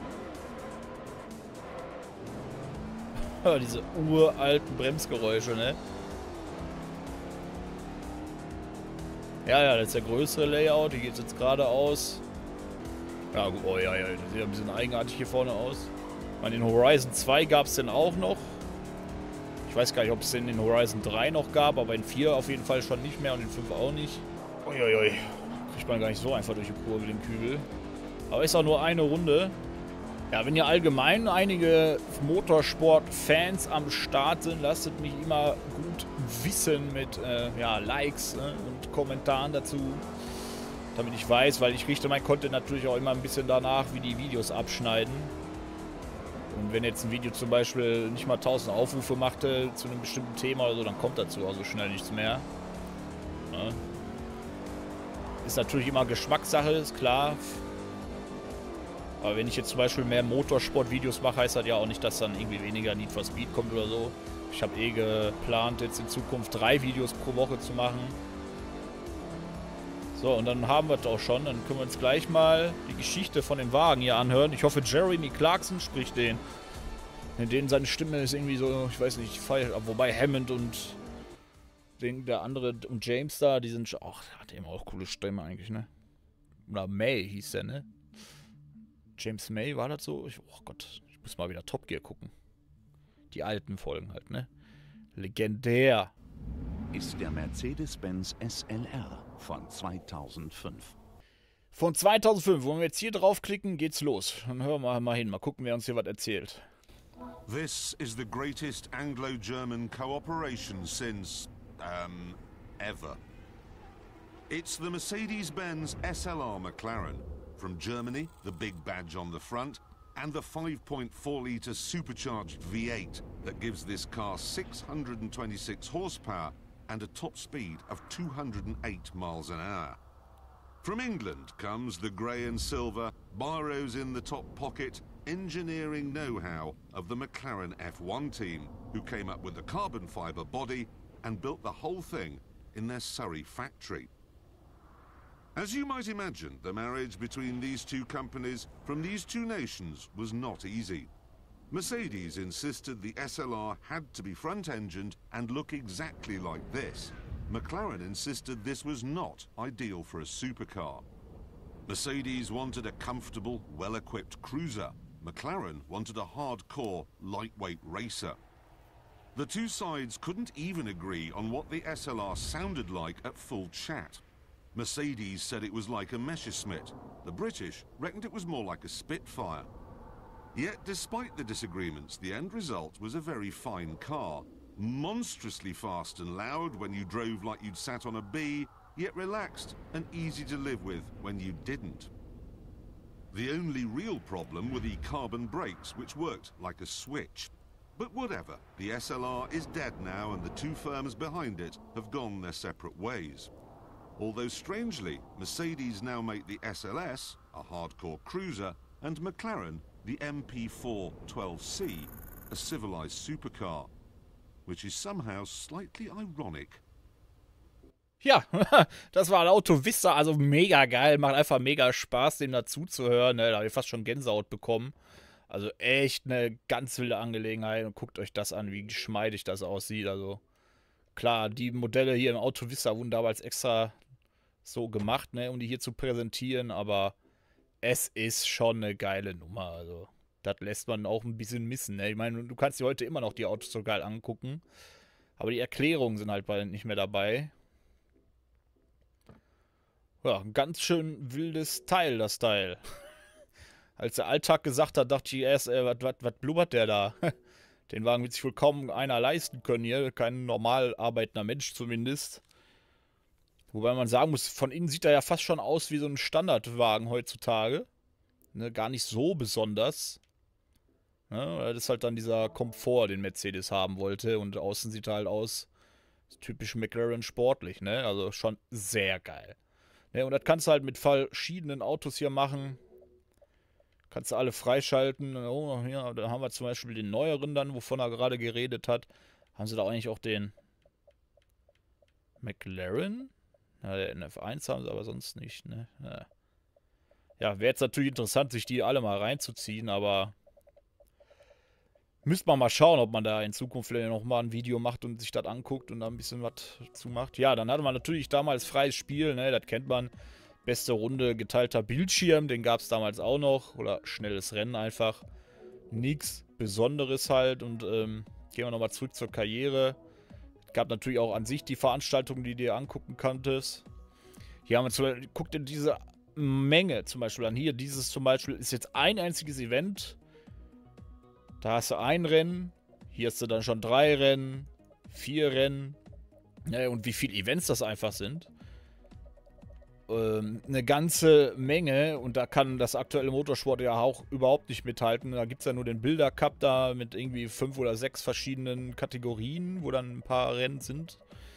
Diese uralten Bremsgeräusche, ne? Ja, das ist der größere Layout. Hier geht es jetzt geradeaus. Ja, oh ja, das sieht ein bisschen eigenartig hier vorne aus. Ich meine, den Horizon 2 gab es denn auch noch. Ich weiß gar nicht, ob es den in Horizon 3 noch gab, aber in 4 auf jeden Fall schon nicht mehr und in 5 auch nicht. Uiuiui. Kriegt man gar nicht so einfach durch die Kurve, den Kübel. Aber ist auch nur eine Runde. Ja, wenn hier allgemein einige Motorsport-Fans am Start sind, lasst es mich immer gut wissen mit Likes und Kommentaren dazu, damit ich weiß, weil ich richte mein Content natürlich auch immer ein bisschen danach, wie die Videos abschneiden. Und wenn jetzt ein Video zum Beispiel nicht mal 1000 Aufrufe machte zu einem bestimmten Thema oder so, dann kommt dazu auch so schnell nichts mehr. Ja. Ist natürlich immer Geschmackssache, ist klar. Aber wenn ich jetzt zum Beispiel mehr Motorsport-Videos mache, heißt das ja auch nicht, dass dann irgendwie weniger Need for Speed kommt oder so. Ich habe geplant, jetzt in Zukunft 3 Videos pro Woche zu machen. So, und dann haben wir es auch schon. Dann können wir uns gleich mal die Geschichte von dem Wagen hier anhören. Ich hoffe, Jeremy Clarkson spricht den. In denen seine Stimme ist irgendwie so, ich weiß nicht, falsch. Wobei Hammond und der andere und James da, die sind schon. Ach, der hat eben auch coole Stimme eigentlich, ne? Oder May hieß der, ne? James May, war das so? Oh Gott, ich muss mal wieder Top Gear gucken. Die alten Folgen halt, ne? Legendär. Ist der Mercedes-Benz SLR von 2005. Von 2005, wenn wir jetzt hier draufklicken, geht's los. Dann hören wir mal hin, mal gucken, wer uns hier was erzählt. This is the greatest Anglo-German cooperation since, ever. It's the Mercedes-Benz SLR McLaren. From Germany, the big badge on the front, and the 5.4-litre supercharged V8 that gives this car 626 horsepower and a top speed of 208 miles an hour. From England comes the grey and silver, biros in the top pocket, engineering know-how of the McLaren F1 team, who came up with the carbon fibre body and built the whole thing in their Surrey factory. As you might imagine, the marriage between these two companies from these two nations was not easy. Mercedes insisted the SLR had to be front-engined and look exactly like this. McLaren insisted this was not ideal for a supercar. Mercedes wanted a comfortable, well-equipped cruiser. McLaren wanted a hardcore, lightweight racer. The two sides couldn't even agree on what the SLR sounded like at full chat. Mercedes said it was like a Messerschmitt. The British reckoned it was more like a Spitfire. Yet, despite the disagreements, the end result was a very fine car. Monstrously fast and loud when you drove like you'd sat on a bee, yet relaxed and easy to live with when you didn't. The only real problem were the carbon brakes, which worked like a switch. But whatever, the SLR is dead now and the two firms behind it have gone their separate ways. Although strangely, Mercedes now make the SLS, a hardcore cruiser, and McLaren, the MP4 12C, a civilized supercar, which is somehow slightly ironic. Ja, das war ein Auto Vista, also mega geil, macht einfach mega Spaß, dem dazu zu hören. Ne? Da habe ich fast schon Gänsehaut bekommen. Also echt eine ganz wilde Angelegenheit und guckt euch das an, wie geschmeidig das aussieht. Also klar, die Modelle hier im Auto Vista wurden damals extra so gemacht, ne, um die hier zu präsentieren, aber es ist schon eine geile Nummer. Also das lässt man auch ein bisschen missen. Ne? Ich meine, du kannst dir heute immer noch die Autos so geil angucken, aber die Erklärungen sind halt bald nicht mehr dabei. Ja, ein ganz schön wildes Teil, das Teil. Als der Alltag gesagt hat, dachte ich erst, was blubbert der da? Den Wagen wird sich wohl kaum einer leisten können hier. Kein normal arbeitender Mensch zumindest. Wobei man sagen muss, von innen sieht er ja fast schon aus wie so ein Standardwagen heutzutage. Ne, gar nicht so besonders. Ne, das ist halt dann dieser Komfort, den Mercedes haben wollte. Und außen sieht er halt aus, typisch McLaren sportlich. Ne? Also schon sehr geil. Ne, und das kannst du halt mit verschiedenen Autos hier machen. Kannst du alle freischalten. Oh, ja, da haben wir zum Beispiel den neueren dann, wovon er gerade geredet hat. Haben sie da eigentlich auch den McLaren? Ja, der NF1 haben sie aber sonst nicht, ne? Ja, wäre jetzt natürlich interessant, sich die alle mal reinzuziehen, aber müsste man mal schauen, ob man da in Zukunft vielleicht nochmal ein Video macht und sich das anguckt und da ein bisschen was zu macht. Ja, dann hatte man natürlich damals freies Spiel, ne? Das kennt man. Beste Runde, geteilter Bildschirm, den gab es damals auch noch. Oder schnelles Rennen einfach. Nichts Besonderes halt. Und gehen wir nochmal zurück zur Karriere. Es gab natürlich auch an sich die Veranstaltungen, die du dir angucken konntest. Hier haben wir zum Beispiel, guck dir diese Menge zum Beispiel an. Hier, dieses zum Beispiel ist jetzt ein einziges Event. Da hast du ein Rennen. Hier hast du dann schon 3 Rennen, 4 Rennen. Ja, und wie viele Events das einfach sind. Eine ganze Menge und da kann das aktuelle Motorsport ja auch überhaupt nicht mithalten. Da gibt es ja nur den Bilder Cup da mit irgendwie 5 oder 6 verschiedenen Kategorien, wo dann ein paar Rennen sind.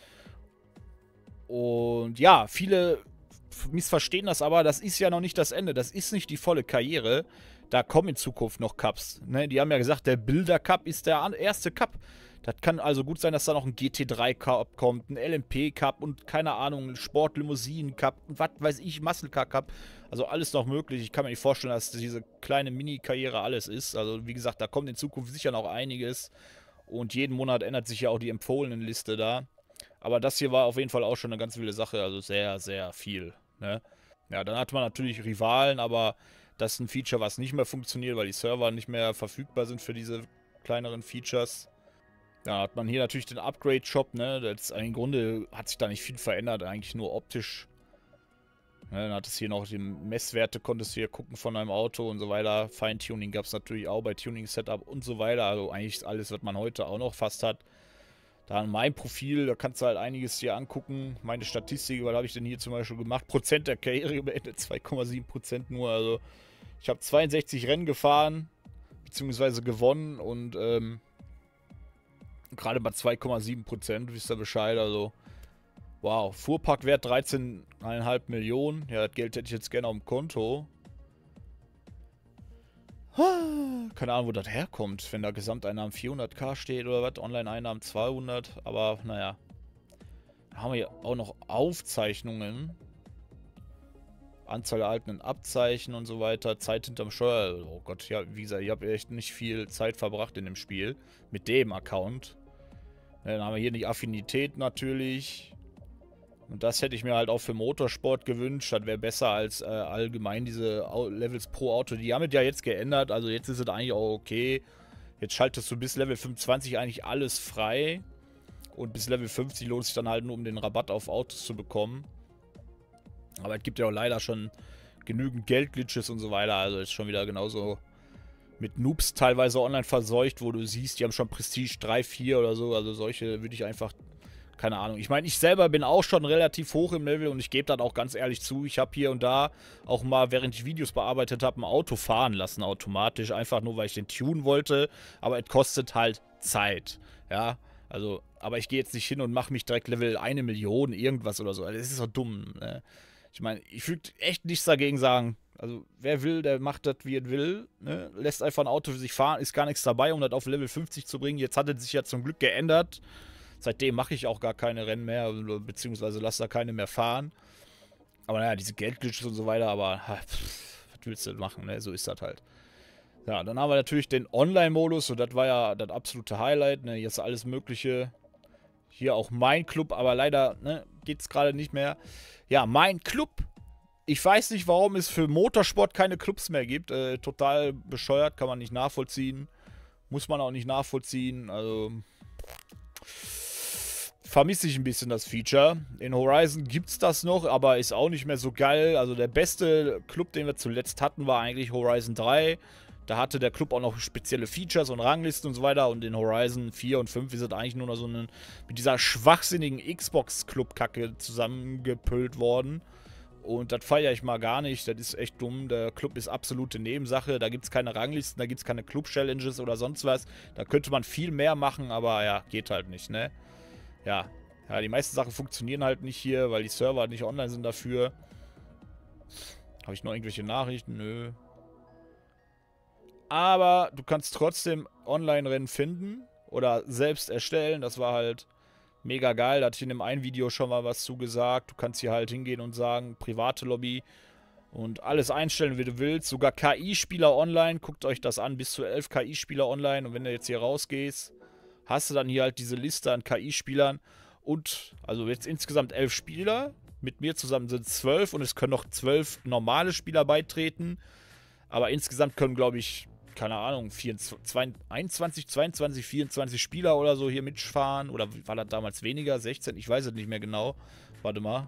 Und ja, viele missverstehen das, aber das ist ja noch nicht das Ende. Das ist nicht die volle Karriere. Da kommen in Zukunft noch Cups. Ne? Die haben ja gesagt, der Bilder Cup ist der erste Cup. Das kann also gut sein, dass da noch ein GT3 Cup kommt, ein LMP Cup und keine Ahnung, ein Sport-Limousinen Cup und was weiß ich, Muscle Car Cup. Also alles noch möglich. Ich kann mir nicht vorstellen, dass diese kleine Mini-Karriere alles ist. Also wie gesagt, da kommt in Zukunft sicher noch einiges. Und jeden Monat ändert sich ja auch die empfohlenen Liste da. Aber das hier war auf jeden Fall auch schon eine ganz wilde Sache. Also sehr, sehr viel. Ne? Ja, dann hat man natürlich Rivalen, aber das ist ein Feature, was nicht mehr funktioniert, weil die Server nicht mehr verfügbar sind für diese kleineren Features. Ja, hat man hier natürlich den Upgrade-Shop, ne? Das ist, im Grunde hat sich da nicht viel verändert, eigentlich nur optisch. Ja, dann hat es hier noch die Messwerte, konntest du hier gucken von einem Auto und so weiter. Feintuning gab es natürlich auch bei Tuning-Setup und so weiter. Also eigentlich alles, was man heute auch noch fast hat. Da an meinem Profil, da kannst du halt einiges hier angucken. Meine Statistik, was habe ich denn hier zum Beispiel gemacht? Prozent der Karriere beendet, 2,7% nur. Also ich habe 62 Rennen gefahren, beziehungsweise gewonnen und gerade bei 2,7%, wisst ihr Bescheid, also wow, Fuhrparkwert 13,5 Millionen, ja, das Geld hätte ich jetzt gerne auf dem Konto. Keine Ahnung, wo das herkommt, wenn da Gesamteinnahmen 400.000 steht oder was, Online-Einnahmen 200, aber naja. Da haben wir hier auch noch Aufzeichnungen. Anzahl der erhaltenen Abzeichen und so weiter, Zeit hinterm Steuer. Oh Gott, ja, wie gesagt, ich habe echt nicht viel Zeit verbracht in dem Spiel. Mit dem Account. Dann haben wir hier die Affinität natürlich. Und das hätte ich mir halt auch für Motorsport gewünscht. Das wäre besser als allgemein diese Levels pro Auto. Die haben es ja jetzt geändert. Also jetzt ist es eigentlich auch okay. Jetzt schaltest du bis Level 25 eigentlich alles frei. Und bis Level 50 lohnt sich dann halt nur, um den Rabatt auf Autos zu bekommen. Aber es gibt ja auch leider schon genügend Geldglitches und so weiter. Also ist schon wieder genauso mit Noobs teilweise online verseucht, wo du siehst, die haben schon Prestige 3, 4 oder so. Also solche würde ich einfach, keine Ahnung. Ich meine, ich selber bin auch schon relativ hoch im Level und ich gebe dann auch ganz ehrlich zu, ich habe hier und da auch mal, während ich Videos bearbeitet habe, ein Auto fahren lassen automatisch. Einfach nur, weil ich den tunen wollte. Aber es kostet halt Zeit. Ja, also, aber ich gehe jetzt nicht hin und mache mich direkt Level 1 Million irgendwas oder so. Also, das ist doch dumm, ne? Ich meine, ich würde echt nichts dagegen sagen, Also, wer will, der macht das, wie er will. Ne? Lässt einfach ein Auto für sich fahren, ist gar nichts dabei, um das auf Level 50 zu bringen. Jetzt hat es sich ja zum Glück geändert. Seitdem mache ich auch gar keine Rennen mehr, beziehungsweise lasse da keine mehr fahren. Aber naja, diese Geldglitches und so weiter, aber was willst du machen, ne? So ist das halt. Ja, dann haben wir natürlich den Online-Modus und das war ja das absolute Highlight. Ne? Hier ist alles Mögliche. Hier auch mein Club, aber leider ne, geht es gerade nicht mehr. Ja, mein Club. Ich weiß nicht, warum es für Motorsport keine Clubs mehr gibt. Total bescheuert, kann man nicht nachvollziehen. Muss man auch nicht nachvollziehen. Also vermisse ich ein bisschen das Feature. In Horizon gibt es das noch, aber ist auch nicht mehr so geil. Also der beste Club, den wir zuletzt hatten, war eigentlich Horizon 3. Da hatte der Club auch noch spezielle Features und Ranglisten und so weiter. Und in Horizon 4 und 5 ist es eigentlich nur noch so mit dieser schwachsinnigen Xbox-Club-Kacke zusammengepüllt worden. Und das feiere ich mal gar nicht. Das ist echt dumm. Der Club ist absolute Nebensache. Da gibt es keine Ranglisten, da gibt es keine Club-Challenges oder sonst was. Da könnte man viel mehr machen, aber ja, geht halt nicht, ne? Ja, die meisten Sachen funktionieren halt nicht hier, weil die Server halt nicht online sind dafür. Habe ich noch irgendwelche Nachrichten? Nö. Aber du kannst trotzdem Online-Rennen finden oder selbst erstellen. Das war halt mega geil. Da hatte ich in dem einen Video schon mal was zu gesagt. Du kannst hier halt hingehen und sagen, private Lobby und alles einstellen, wie du willst. Sogar KI-Spieler online. Guckt euch das an. Bis zu 11 KI-Spieler online. Und wenn du jetzt hier rausgehst, hast du dann hier halt diese Liste an KI-Spielern. Und, also jetzt insgesamt 11 Spieler. Mit mir zusammen sind es 12. Und es können noch 12 normale Spieler beitreten. Aber insgesamt können, glaube ich, keine Ahnung, 21, 22, 24 Spieler oder so hier mitfahren. Oder war das damals weniger? 16? Ich weiß es nicht mehr genau. Warte mal.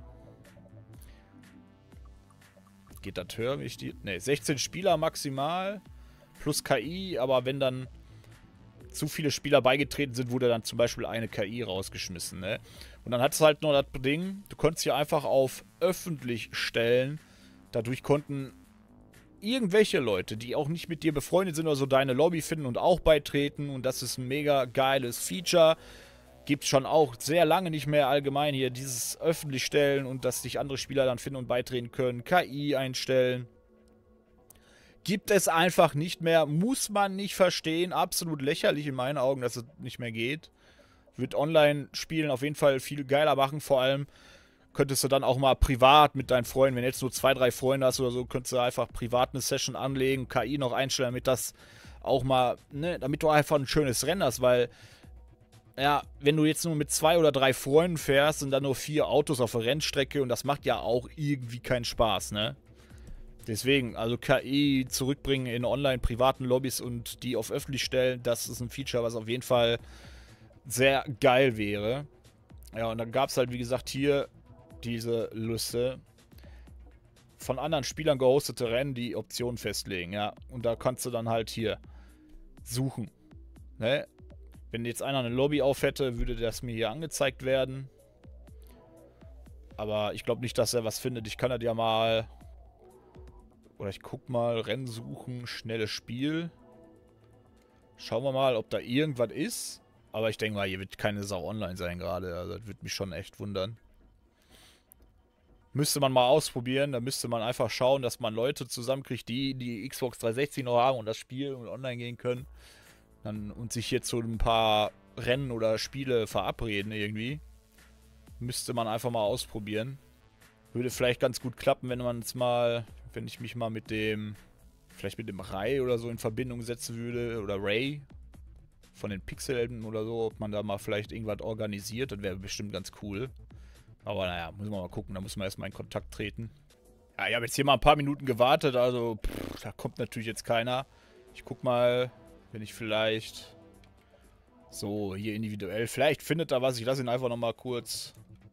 Geht das höher? Ne, 16 Spieler maximal. Plus KI. Aber wenn dann zu viele Spieler beigetreten sind, wurde dann zum Beispiel eine KI rausgeschmissen. Ne? Und dann hat es halt nur das Ding, du konntest hier einfach auf öffentlich stellen. Dadurch konnten irgendwelche Leute, die auch nicht mit dir befreundet sind oder so, deine Lobby finden und auch beitreten. Und das ist ein mega geiles Feature. Gibt es schon auch sehr lange nicht mehr allgemein hier dieses öffentlich stellen und dass sich andere Spieler dann finden und beitreten können. KI einstellen. Gibt es einfach nicht mehr. Muss man nicht verstehen. Absolut lächerlich in meinen Augen, dass es nicht mehr geht. Wird Online-Spielen auf jeden Fall viel geiler machen. Vor allem könntest du dann auch mal privat mit deinen Freunden, wenn du jetzt nur 2, 3 Freunde hast oder so, könntest du einfach privat eine Session anlegen, KI noch einstellen, damit das auch mal, ne, damit du einfach ein schönes Rennen hast, weil, ja, wenn du jetzt nur mit 2 oder 3 Freunden fährst und dann nur 4 Autos auf der Rennstrecke und das macht ja auch irgendwie keinen Spaß, ne? Deswegen, also KI zurückbringen in online-privaten Lobbys und die auf öffentlich stellen, das ist ein Feature, was auf jeden Fall sehr geil wäre. Ja, und dann gab es halt, wie gesagt, hier diese Liste von anderen Spielern gehostete Rennen, die Optionen festlegen, ja. Und da kannst du dann halt hier suchen, ne? Wenn jetzt einer eine Lobby auf hätte, würde das mir hier angezeigt werden. Aber ich glaube nicht, dass er was findet. Ich kann das ja mal... Oder ich guck mal, Rennen suchen, schnelles Spiel. Schauen wir mal, ob da irgendwas ist. Aber ich denke mal, hier wird keine Sau online sein gerade. Also das würde mich schon echt wundern. Müsste man mal ausprobieren. Da müsste man einfach schauen, dass man Leute zusammenkriegt, die Xbox 360 noch haben und das Spiel und online gehen können. Und sich hier zu ein paar Rennen oder Spiele verabreden irgendwie. Müsste man einfach mal ausprobieren. Würde vielleicht ganz gut klappen, wenn man es mal... Wenn ich mich mal mit dem, vielleicht mit dem Ray oder so in Verbindung setzen würde, oder Ray von den Pixelhelden oder so, ob man da mal vielleicht irgendwas organisiert, das wäre bestimmt ganz cool. Aber naja, müssen wir mal gucken, da muss man erstmal in Kontakt treten. Ja, ich habe jetzt hier mal ein paar Minuten gewartet, also da kommt natürlich jetzt keiner. Ich guck mal, wenn ich vielleicht so hier individuell, vielleicht findet da was, ich lasse ihn einfach nochmal kurz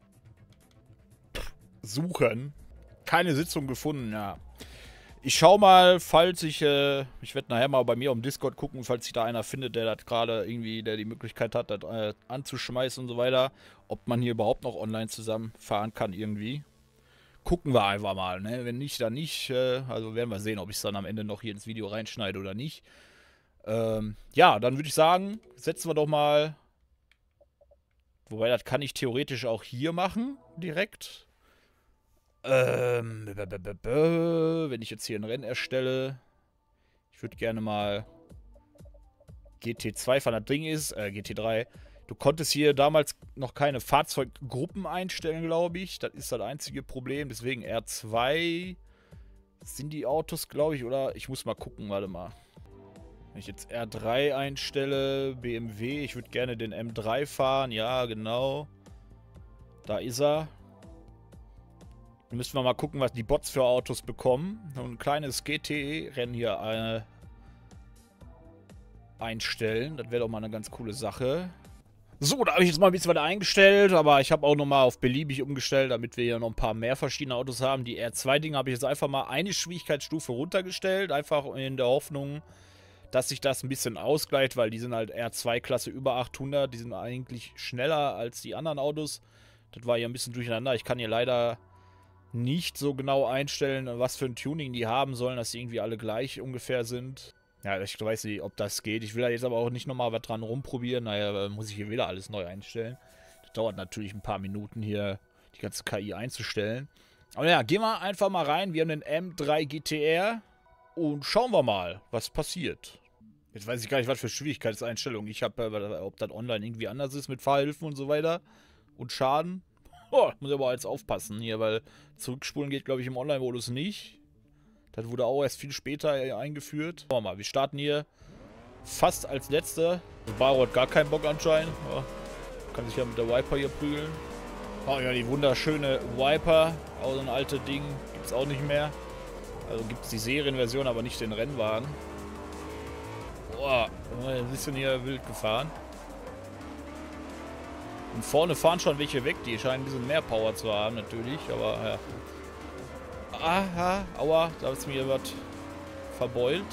suchen. Keine Sitzung gefunden, ja. Ich schau mal, falls ich werde nachher mal bei mir auf dem Discord gucken, falls sich da einer findet, der das gerade irgendwie, der die Möglichkeit hat, das anzuschmeißen und so weiter, ob man hier überhaupt noch online zusammen fahren kann irgendwie. Gucken wir einfach mal, ne? Wenn nicht, dann nicht. Also werden wir sehen, ob ich es dann am Ende noch hier ins Video reinschneide oder nicht. Ja, dann würde ich sagen, setzen wir doch mal. Wobei, das kann ich theoretisch auch hier machen, direkt. Wenn ich jetzt hier ein Rennen erstelle, ich würde gerne mal GT2 fahren. Das Ding ist, GT3, du konntest hier damals noch keine Fahrzeuggruppen einstellen, glaube ich. Das ist das einzige Problem. Deswegen R2 sind die Autos, glaube ich, oder? Ich muss mal gucken, warte mal. Wenn ich jetzt R3 einstelle, BMW, ich würde gerne den M3 fahren. Ja, genau. Da ist er. Dann müssen wir mal gucken, was die Bots für Autos bekommen. Ein kleines GT-Rennen hier einstellen. Das wäre doch mal eine ganz coole Sache. So, da habe ich jetzt mal ein bisschen weiter eingestellt, aber ich habe auch nochmal auf beliebig umgestellt, damit wir hier noch ein paar mehr verschiedene Autos haben. Die R2-Dinger habe ich jetzt einfach mal eine Schwierigkeitsstufe runtergestellt, einfach in der Hoffnung, dass sich das ein bisschen ausgleicht, weil die sind halt R2-Klasse über 800, die sind eigentlich schneller als die anderen Autos. Das war ja ein bisschen durcheinander. Ich kann hier leider nicht so genau einstellen, was für ein Tuning die haben sollen, dass die irgendwie alle gleich ungefähr sind. Ja, ich weiß nicht, ob das geht. Ich will da jetzt aber auch nicht nochmal was dran rumprobieren. Naja, muss ich hier wieder alles neu einstellen. Das dauert natürlich ein paar Minuten hier, die ganze KI einzustellen. Aber ja, gehen wir einfach mal rein. Wir haben den M3 GTR und schauen wir mal, was passiert. Jetzt weiß ich gar nicht, was für Schwierigkeitseinstellungen ich habe, ob das online irgendwie anders ist mit Fahrhilfen und so weiter. Und Schaden. Oh, muss ich aber jetzt aufpassen hier, weil zurückspulen geht, glaube ich, im Online-Modus nicht. Das wurde auch erst viel später eingeführt. Schauen wir mal, wir starten hier fast als Letzter. Subaru hat gar keinen Bock anscheinend. Ja, kann sich ja mit der Viper hier prügeln. Oh ja, die wunderschöne Viper. Auch so ein altes Ding. Gibt es auch nicht mehr. Also gibt es die Serienversion, aber nicht den Rennwagen. Boah, ein bisschen hier wild gefahren. Und vorne fahren schon welche weg. Die scheinen ein bisschen mehr Power zu haben natürlich. Aber ja. Aha, aua, da ist mir was verbeult.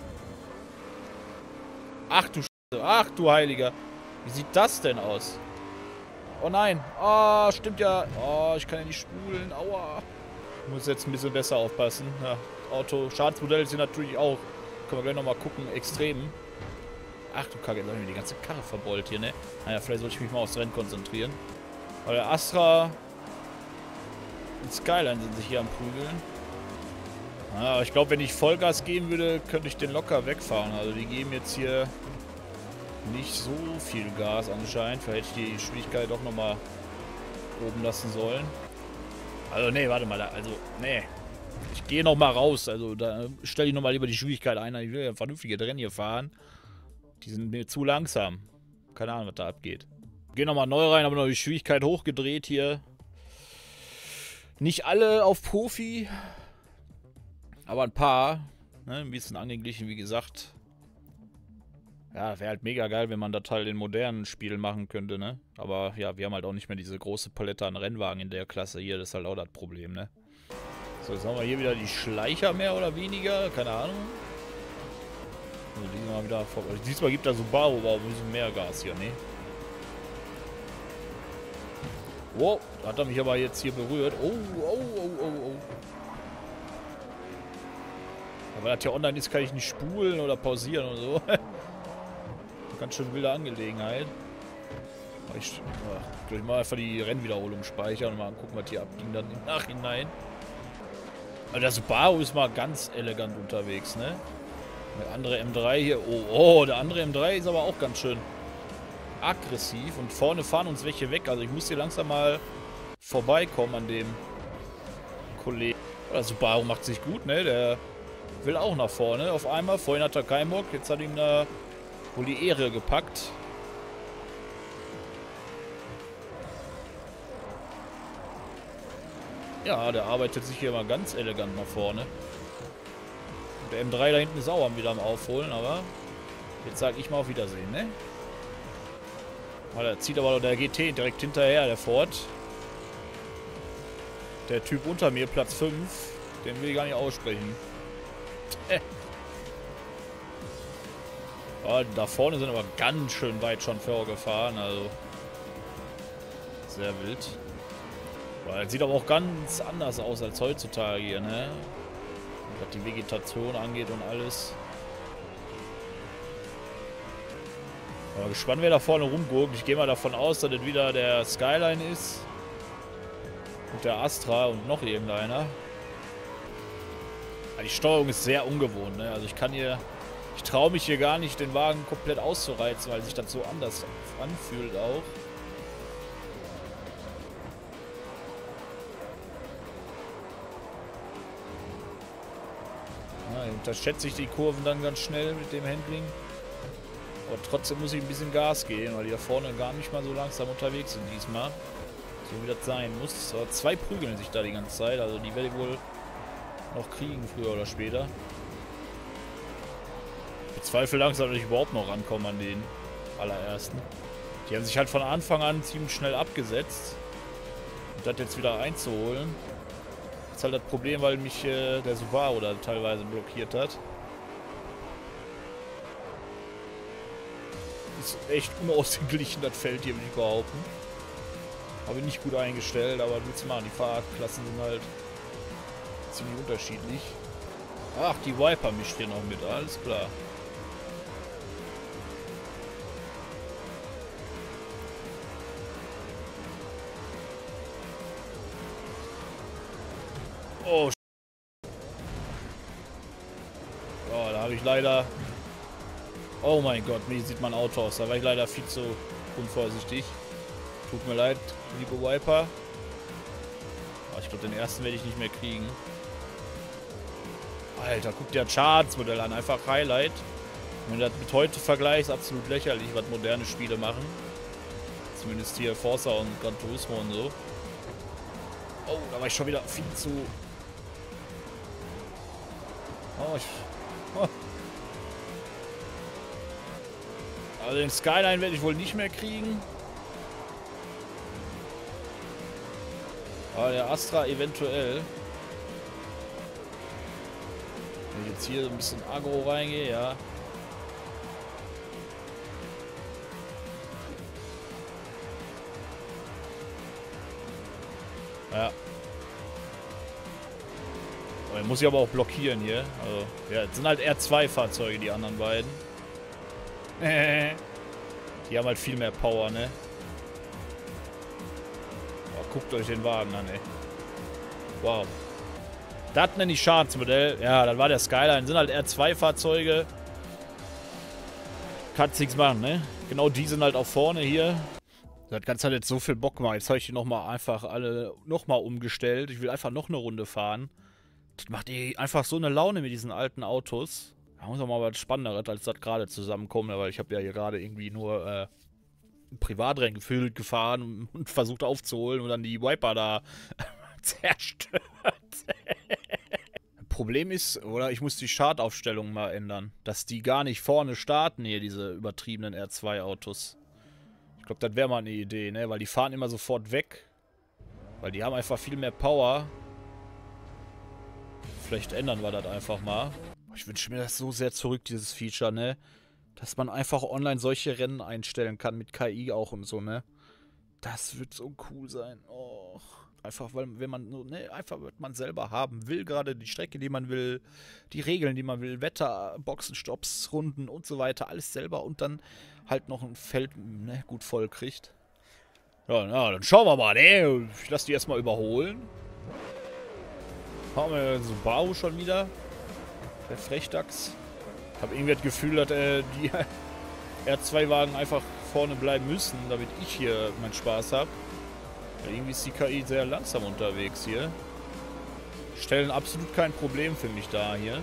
Ach du Scheiße, ach du Heiliger. Wie sieht das denn aus? Oh nein, oh, stimmt ja. Oh, ich kann ja nicht spulen, aua. Ich muss jetzt ein bisschen besser aufpassen. Ja, Auto, Schadensmodelle sind natürlich auch, können wir gleich nochmal gucken, extrem. Ach du Kacke, jetzt habe ich mir die ganze Karre verbeult hier, ne? Naja, vielleicht sollte ich mich mal aufs Rennen konzentrieren. Weil der Astra und Skyline sind sich hier am Prügeln. Ja, ich glaube, wenn ich Vollgas geben würde, könnte ich den locker wegfahren. Also die geben jetzt hier nicht so viel Gas anscheinend. Vielleicht hätte ich die Geschwindigkeit doch nochmal oben lassen sollen. Also nee, warte mal. Also nee. Ich gehe nochmal raus. Also da stelle ich nochmal lieber die Geschwindigkeit ein. Ich will ja vernünftige Rennen hier fahren. Die sind mir zu langsam. Keine Ahnung, was da abgeht. Geh nochmal neu rein, aber noch die Geschwindigkeit hochgedreht hier. Nicht alle auf Profi, aber ein paar. Ne, ein bisschen angeglichen, wie gesagt. Ja, wäre halt mega geil, wenn man das halt in modernen Spielen machen könnte, ne? Aber ja, wir haben halt auch nicht mehr diese große Palette an Rennwagen in der Klasse hier. Das ist halt auch das Problem, ne? So, jetzt haben wir hier wieder die Schleicher mehr oder weniger. Keine Ahnung. Also diesmal wieder vor. Diesmal gibt da Subaru, aber ein bisschen mehr Gas hier, ne? Wow, da hat er mich aber jetzt hier berührt. Oh. Aber weil das ja online ist, kann ich nicht spulen oder pausieren oder so. Ganz schön wilde Angelegenheit. Ich mal einfach die Rennwiederholung speichern und mal gucken, was hier abging dann im Nachhinein. Also der Subaru ist mal ganz elegant unterwegs, ne? Der andere M3 hier. Oh, der andere M3 ist aber auch ganz schön aggressiv. Und vorne fahren uns welche weg. Also ich muss hier langsam mal vorbeikommen an dem Kollegen. Der Subaru macht sich gut, ne? Der will auch nach vorne. Auf einmal. Vorhin hat er keinen Bock. Jetzt hat ihm da wohl die Ehre gepackt. Ja, der arbeitet sich hier mal ganz elegant nach vorne. Und der M3 da hinten ist auch wieder am Aufholen, aber jetzt sage ich mal auf Wiedersehen, ne? Weil da zieht aber der GT direkt hinterher, der Ford. Der Typ unter mir, Platz 5, den will ich gar nicht aussprechen. Ja, da vorne sind aber ganz schön weit schon vorgefahren, also sehr wild. Das sieht aber auch ganz anders aus als heutzutage hier, ne? Was die Vegetation angeht und alles. Aber gespannt, wer da vorne rumguckt. Ich gehe mal davon aus, dass das wieder der Skyline ist. Und der Astra und noch irgendeiner. Die Steuerung ist sehr ungewohnt, ne? Also ich traue mich hier gar nicht, den Wagen komplett auszureizen, weil sich das so anders anfühlt auch. Ja, unterschätze ich die Kurven dann ganz schnell mit dem Handling. Aber trotzdem muss ich ein bisschen Gas geben, weil die da vorne gar nicht mal so langsam unterwegs sind diesmal. So wie das sein muss. Aber 2 prügeln sich da die ganze Zeit, also die werde ich wohl noch kriegen, früher oder später. Ich bezweifle langsam, dass ich überhaupt noch rankomme an den allerersten. Die haben sich halt von Anfang an ziemlich schnell abgesetzt. Und das jetzt wieder einzuholen, ist halt das Problem, weil mich der Subaru da teilweise blockiert hat. Ist echt unausgeglichen, das Feld hier, würde ich behaupten. Habe ich nicht gut eingestellt, aber willst du machen, die Fahrradklassen sind halt ziemlich unterschiedlich. Ach, die Viper mischt hier noch mit, alles klar. Oh, oh, da habe ich leider... Oh mein Gott, wie sieht mein Auto aus? Da war ich leider viel zu unvorsichtig. Tut mir leid, liebe Viper. Aber ich glaube, den ersten werde ich nicht mehr kriegen. Alter, guck dir das Schadensmodell an. Einfach Highlight. Wenn du das mit heute vergleichst, absolut lächerlich, was moderne Spiele machen. Zumindest hier Forza und Gran Turismo und so. Oh, da war ich schon wieder viel zu... Oh. Also den Skyline werde ich wohl nicht mehr kriegen. Aber der Astra eventuell. Wenn ich jetzt hier so ein bisschen aggro reingehe, ja. Ja. Aber muss ich aber auch blockieren hier. Also, ja, jetzt sind halt R2-Fahrzeuge, die anderen beiden. Die haben halt viel mehr Power, ne? Oh, guckt euch den Wagen an, ey. Wow. Das nenne ich Schadensmodell. Ja, das war der Skyline. Sind halt R2-Fahrzeuge. Kannst nichts machen, ne? Genau die sind halt auch vorne hier. Das Ganze hat jetzt so viel Bock gemacht. Jetzt habe ich die nochmal einfach alle nochmal umgestellt. Ich will einfach noch eine Runde fahren. Das macht einfach so eine Laune mit diesen alten Autos. Da muss auch mal was Spannenderes als das gerade zusammenkommen, weil ich habe ja hier gerade irgendwie nur Privatrennen gefühlt gefahren und versucht aufzuholen und dann die Viper da zerstört. Problem ist, oder ich muss die Startaufstellung mal ändern, dass die gar nicht vorne starten hier, diese übertriebenen R2-Autos. Ich glaube, das wäre mal eine Idee, ne? Weil die fahren immer sofort weg. Weil die haben einfach viel mehr Power. Vielleicht ändern wir das einfach mal. Ich wünsche mir das so sehr zurück, dieses Feature, ne? Dass man einfach online solche Rennen einstellen kann, mit KI auch und so, ne? Das wird so cool sein. Oh. Einfach, weil, wenn man, ne, einfach, was man selber haben will, gerade die Strecke, die man will, die Regeln, die man will, Wetter, Boxenstopps, Runden und so weiter, alles selber und dann halt noch ein Feld, ne, gut voll kriegt. Ja, na, dann schauen wir mal, ne? Ich lasse die erstmal überholen. Haben wir Subaru schon wieder. Der Frechdachs. Ich habe irgendwie das Gefühl, dass die R2-Wagen einfach vorne bleiben müssen, damit ich hier meinen Spaß habe. Ja, irgendwie ist die KI sehr langsam unterwegs hier. Stellen absolut kein Problem für mich da hier.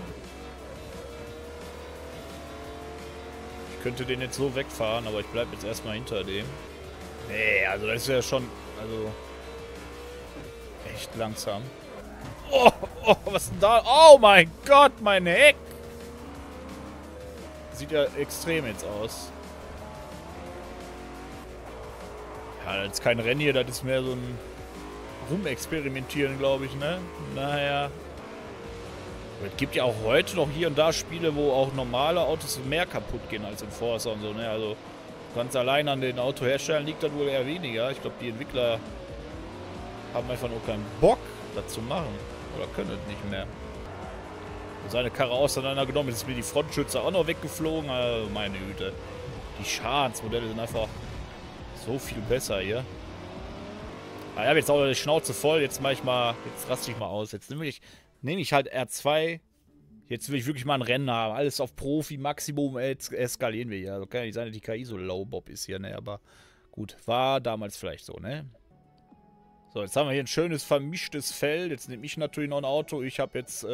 Ich könnte den jetzt so wegfahren, aber ich bleibe jetzt erstmal hinter dem. Nee, also das ist ja schon, also echt langsam. Oh, oh, was ist denn da? Oh mein Gott, mein Heck! Sieht ja extrem jetzt aus. Ja, das ist kein Rennen hier, das ist mehr so ein Rumexperimentieren, glaube ich, ne? Naja. Aber es gibt ja auch heute noch hier und da Spiele, wo auch normale Autos mehr kaputt gehen als in Forza und so, ne? Also ganz allein an den Autoherstellern liegt das wohl eher weniger. Ich glaube, die Entwickler haben einfach nur keinen Bock, das zu machen. Oder können es nicht mehr. Seine Karre auseinandergenommen, jetzt ist mir die Frontschütze auch noch weggeflogen. Also meine Güte. Die Schadensmodelle sind einfach so viel besser hier. Ah, ich habe jetzt auch die Schnauze voll. Jetzt mache ich mal, jetzt raste ich mal aus. Jetzt nehme ich halt R2. Jetzt will ich wirklich mal ein Rennen haben. Alles auf Profi, Maximum eskalieren wir hier. Also kann ja nicht sein, dass die KI so low Bob ist hier, ne? Aber gut, war damals vielleicht so, ne? So, jetzt haben wir hier ein schönes vermischtes Feld. Jetzt nehme ich natürlich noch ein Auto. Ich habe jetzt,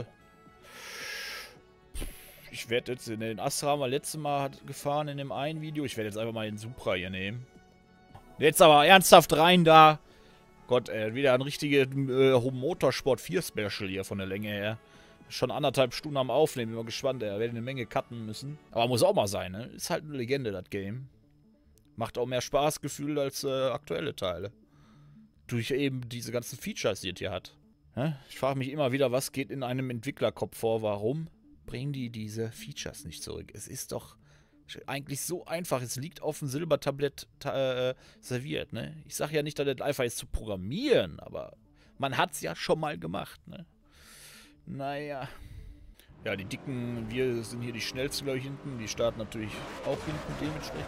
ich werde jetzt in den Astra haben wir letztes Mal gefahren in dem einen Video. Ich werde jetzt einfach mal den Supra hier nehmen. Jetzt aber ernsthaft rein da. Gott, wieder ein richtiger Motorsport 4 Special hier von der Länge her. Schon 1,5 Stunden am Aufnehmen. Bin mal gespannt, er werde eine Menge cutten müssen. Aber muss auch mal sein, ne? Ist halt eine Legende, das Game. Macht auch mehr Spaßgefühl als aktuelle Teile. Durch eben diese ganzen Features, die es hier hat. Ja? Ich frage mich immer wieder, was geht in einem Entwicklerkopf vor? Warum bringen die diese Features nicht zurück? Es ist doch eigentlich so einfach. Es liegt auf dem Silbertablett serviert, ne? Ich sage ja nicht, dass das einfach ist zu programmieren, aber man hat es ja schon mal gemacht, ne? Naja. Ja, die dicken, wir sind hier die schnellsten, glaube ich, hinten. Die starten natürlich auch hinten dementsprechend.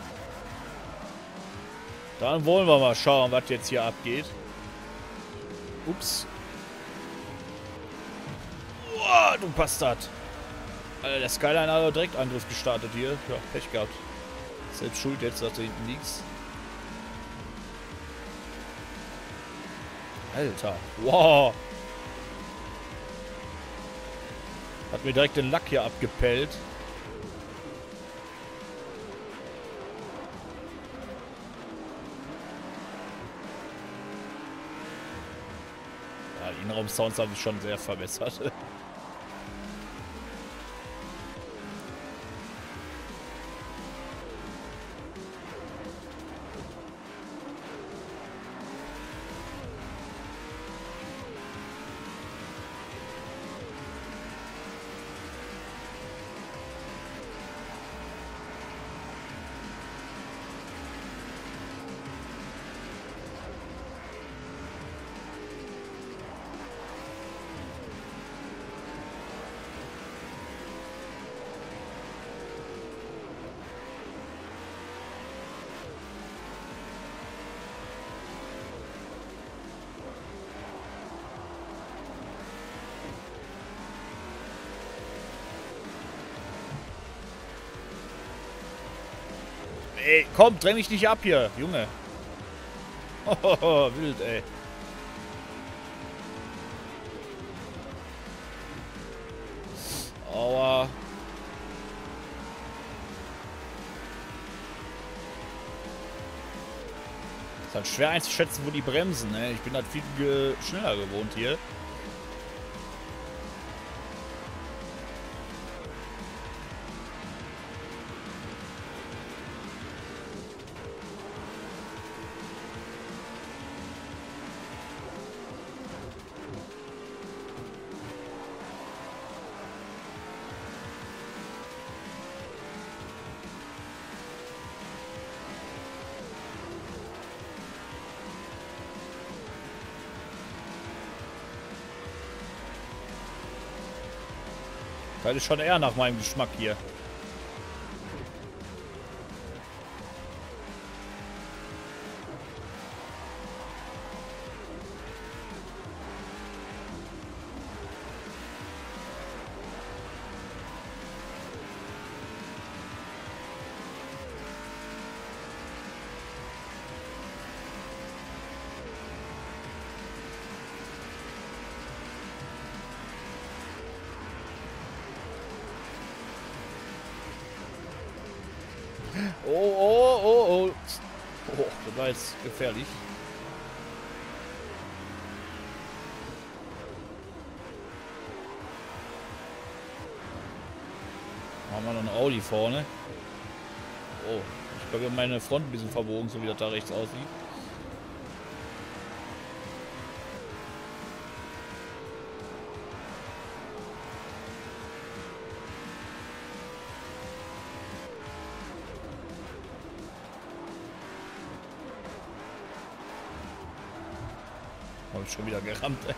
Dann wollen wir mal schauen, was jetzt hier abgeht. Ups. Boah, du Bastard. Alter, der Skyline hat direkt Angriff gestartet hier. Ja, Pech gehabt. Selbst schuld jetzt, dass du hinten liegst. Alter. Wow. Hat mir direkt den Lack hier abgepellt. Ja, die Innenraum-Sounds haben sich schon sehr verbessert. Ey, komm, dräng dich nicht ab hier, Junge. Oh, wild, ey. Aua. Ist halt schwer einzuschätzen, wo die bremsen, ne? Ich bin halt viel schneller gewohnt hier. Das ist schon eher nach meinem Geschmack hier. Oh, oh, oh, oh. Oh, das war jetzt gefährlich. Haben wir noch ein Audi vorne. Oh, ich glaube, wir haben meine Front ein bisschen verbogen, so wie das da rechts aussieht. Hab ich schon wieder gerammt, ey.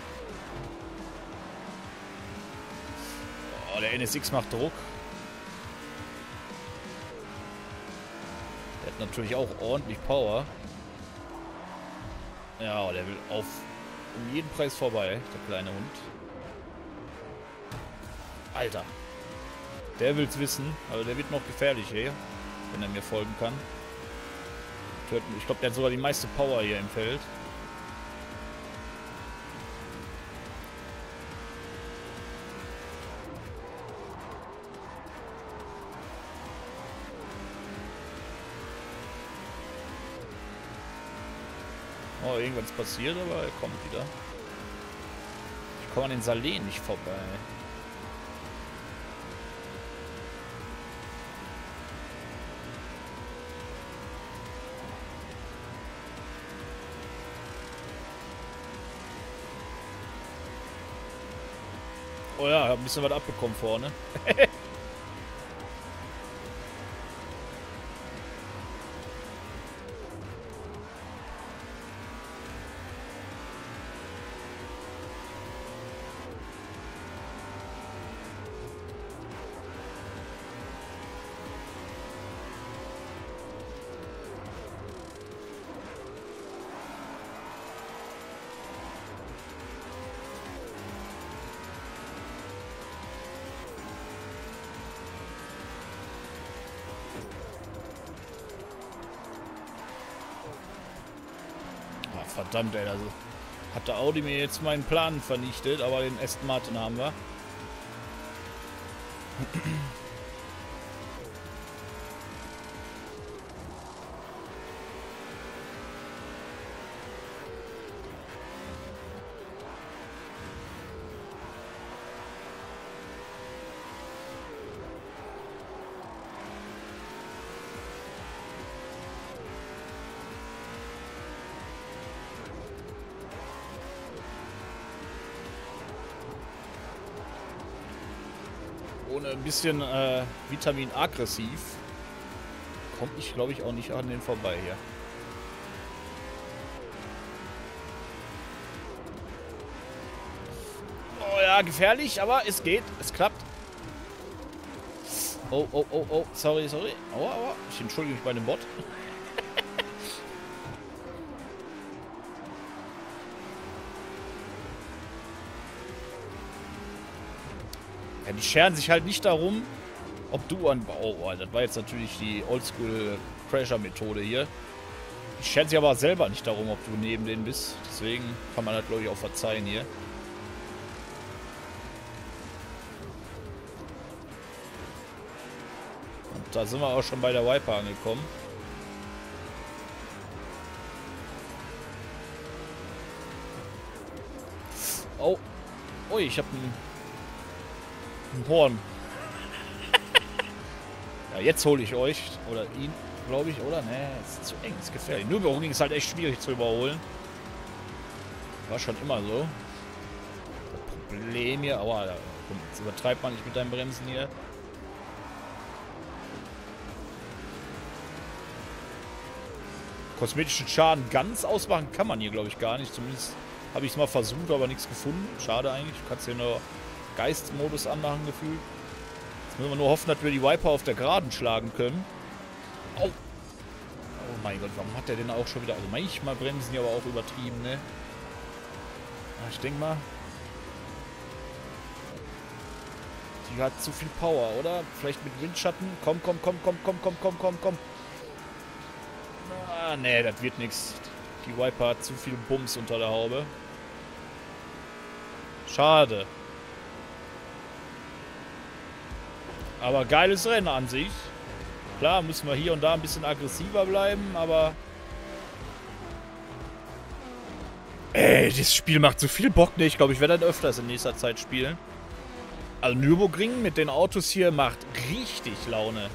Oh, der NSX macht Druck. Der hat natürlich auch ordentlich Power. Ja, der will um jeden Preis vorbei, der kleine Hund. Alter. Der will's wissen. Also der wird noch gefährlich hier, wenn er mir folgen kann. Ich glaube, der hat sogar die meiste Power hier im Feld. Oh, irgendwas ist passiert, aber er kommt wieder. Ich komme an den Saleen nicht vorbei. Oh ja, ich habe ein bisschen was abbekommen vorne. Verdammt, ey, also hat der Audi mir jetzt meinen Plan vernichtet, aber den Aston Martin haben wir. Ohne ein bisschen Vitamin aggressiv komme ich, glaube ich, auch nicht an den vorbei hier. Oh ja, gefährlich, aber es geht. Es klappt. Oh, oh, oh, oh. Sorry, sorry. Aua, aua. Ich entschuldige mich bei dem Bot. Ja, die scheren sich halt nicht darum, ob du an... Oh, das war jetzt natürlich die Oldschool-Crasher-Methode hier. Die scheren sich aber selber nicht darum, ob du neben denen bist. Deswegen kann man das, glaube ich, auch verzeihen hier. Und da sind wir auch schon bei der Viper angekommen. Oh. Ui, ich habe ein Horn. Ja, jetzt hole ich euch. Oder ihn, glaube ich, oder? Ne, ist zu eng, ist gefährlich. Nürburgring ist halt echt schwierig zu überholen. War schon immer so. Das Problem hier. Aua, jetzt übertreibt man nicht mit deinen Bremsen hier. Kosmetischen Schaden ganz ausmachen kann man hier, glaube ich, gar nicht. Zumindest habe ich es mal versucht, aber nichts gefunden. Schade eigentlich. Du kannst hier nur Geistmodus anmachen, gefühlt. Jetzt müssen wir nur hoffen, dass wir die Viper auf der Geraden schlagen können. Au! Oh mein Gott, warum hat der denn auch schon wieder... Also manchmal bremsen die aber auch übertrieben, ne? Ich denke mal... Die hat zu viel Power, oder? Vielleicht mit Windschatten? Komm, komm, komm, komm, komm, komm, komm, komm, komm. Ah, ne, das wird nichts. Die Viper hat zu viel Bums unter der Haube. Schade. Aber geiles Rennen an sich. Klar, müssen wir hier und da ein bisschen aggressiver bleiben, aber... Ey, dieses Spiel macht so viel Bock, ne? Ich glaube, ich werde dann öfters in nächster Zeit spielen. Also Nürburgring mit den Autos hier macht richtig Laune.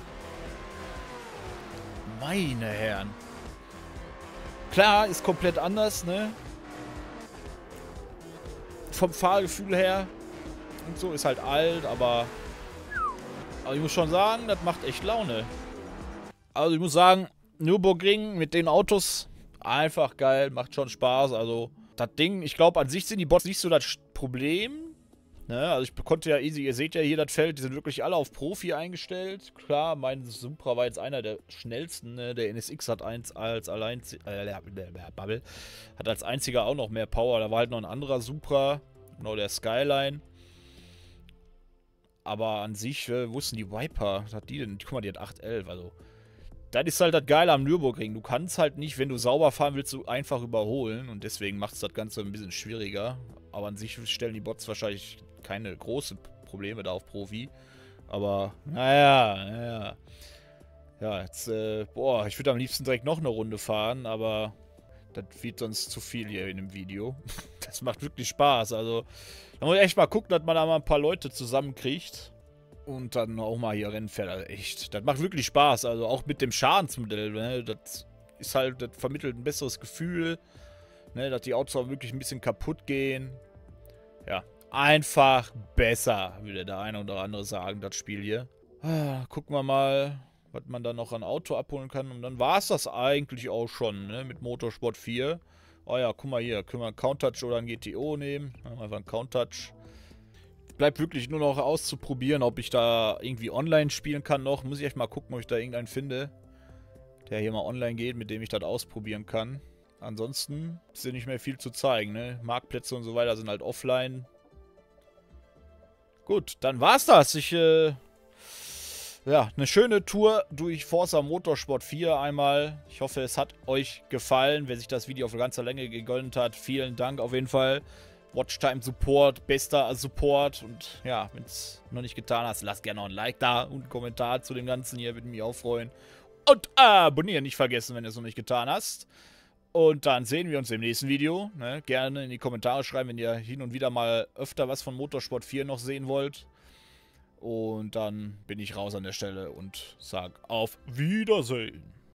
Meine Herren. Klar, ist komplett anders, ne? Vom Fahrgefühl her. Und so, ist halt alt, aber ich muss schon sagen, das macht echt Laune. Also ich muss sagen, Nürburgring mit den Autos, einfach geil, macht schon Spaß. Also das Ding, ich glaube an sich sind die Bots nicht so das Problem. Ne, also ich konnte ja easy, ihr seht ja hier das Feld, die sind wirklich alle auf Profi eingestellt. Klar, mein Supra war jetzt einer der schnellsten, ne? Der NSX hat als Bubble, hat als einziger auch noch mehr Power. Da war halt noch ein anderer Supra, genau der Skyline. Aber an sich, wussten die Viper, was hat die denn? Guck mal, die hat 811, also. Das ist halt das Geile am Nürburgring. Du kannst halt nicht, wenn du sauber fahren willst, so einfach überholen. Und deswegen macht es das Ganze ein bisschen schwieriger. Aber an sich stellen die Bots wahrscheinlich keine großen Probleme da auf Profi. Aber, naja. Ja, jetzt, boah, ich würde am liebsten direkt noch eine Runde fahren, aber das wird sonst zu viel hier in dem Video. Das macht wirklich Spaß. Also, da muss ich echt mal gucken, dass man da mal ein paar Leute zusammenkriegt. Und dann auch mal hier Rennen fährt. Also echt, das macht wirklich Spaß. Also auch mit dem Schadensmodell, ne? Das ist halt, das vermittelt ein besseres Gefühl, ne? Dass die Autos auch wirklich ein bisschen kaputt gehen. Ja, einfach besser, würde der eine oder andere sagen, das Spiel hier. Gucken wir mal, was man da noch an Auto abholen kann. Und dann war es das eigentlich auch schon, ne? Mit Motorsport 4. Oh ja, guck mal hier, können wir einen Countach oder einen GTO nehmen. Einfach einen Countach. Bleibt wirklich nur noch auszuprobieren, ob ich da irgendwie online spielen kann noch. Muss ich echt mal gucken, ob ich da irgendeinen finde, der hier mal online geht, mit dem ich das ausprobieren kann. Ansonsten ist ja nicht mehr viel zu zeigen, ne? Marktplätze und so weiter sind halt offline. Gut, dann war's das. Ja, eine schöne Tour durch Forza Motorsport 4 einmal. Ich hoffe, es hat euch gefallen. Wer sich das Video auf eine ganze Länge gegönnt hat, vielen Dank auf jeden Fall. Watchtime Support, bester Support. Und ja, wenn es noch nicht getan hast, lasst gerne noch ein Like da und einen Kommentar zu dem Ganzen hier, würde mich auch freuen. Und abonnieren nicht vergessen, wenn ihr es noch nicht getan hast. Und dann sehen wir uns im nächsten Video. Ne? Gerne in die Kommentare schreiben, wenn ihr hin und wieder mal öfter was von Motorsport 4 noch sehen wollt. Und dann bin ich raus an der Stelle und sage auf Wiedersehen.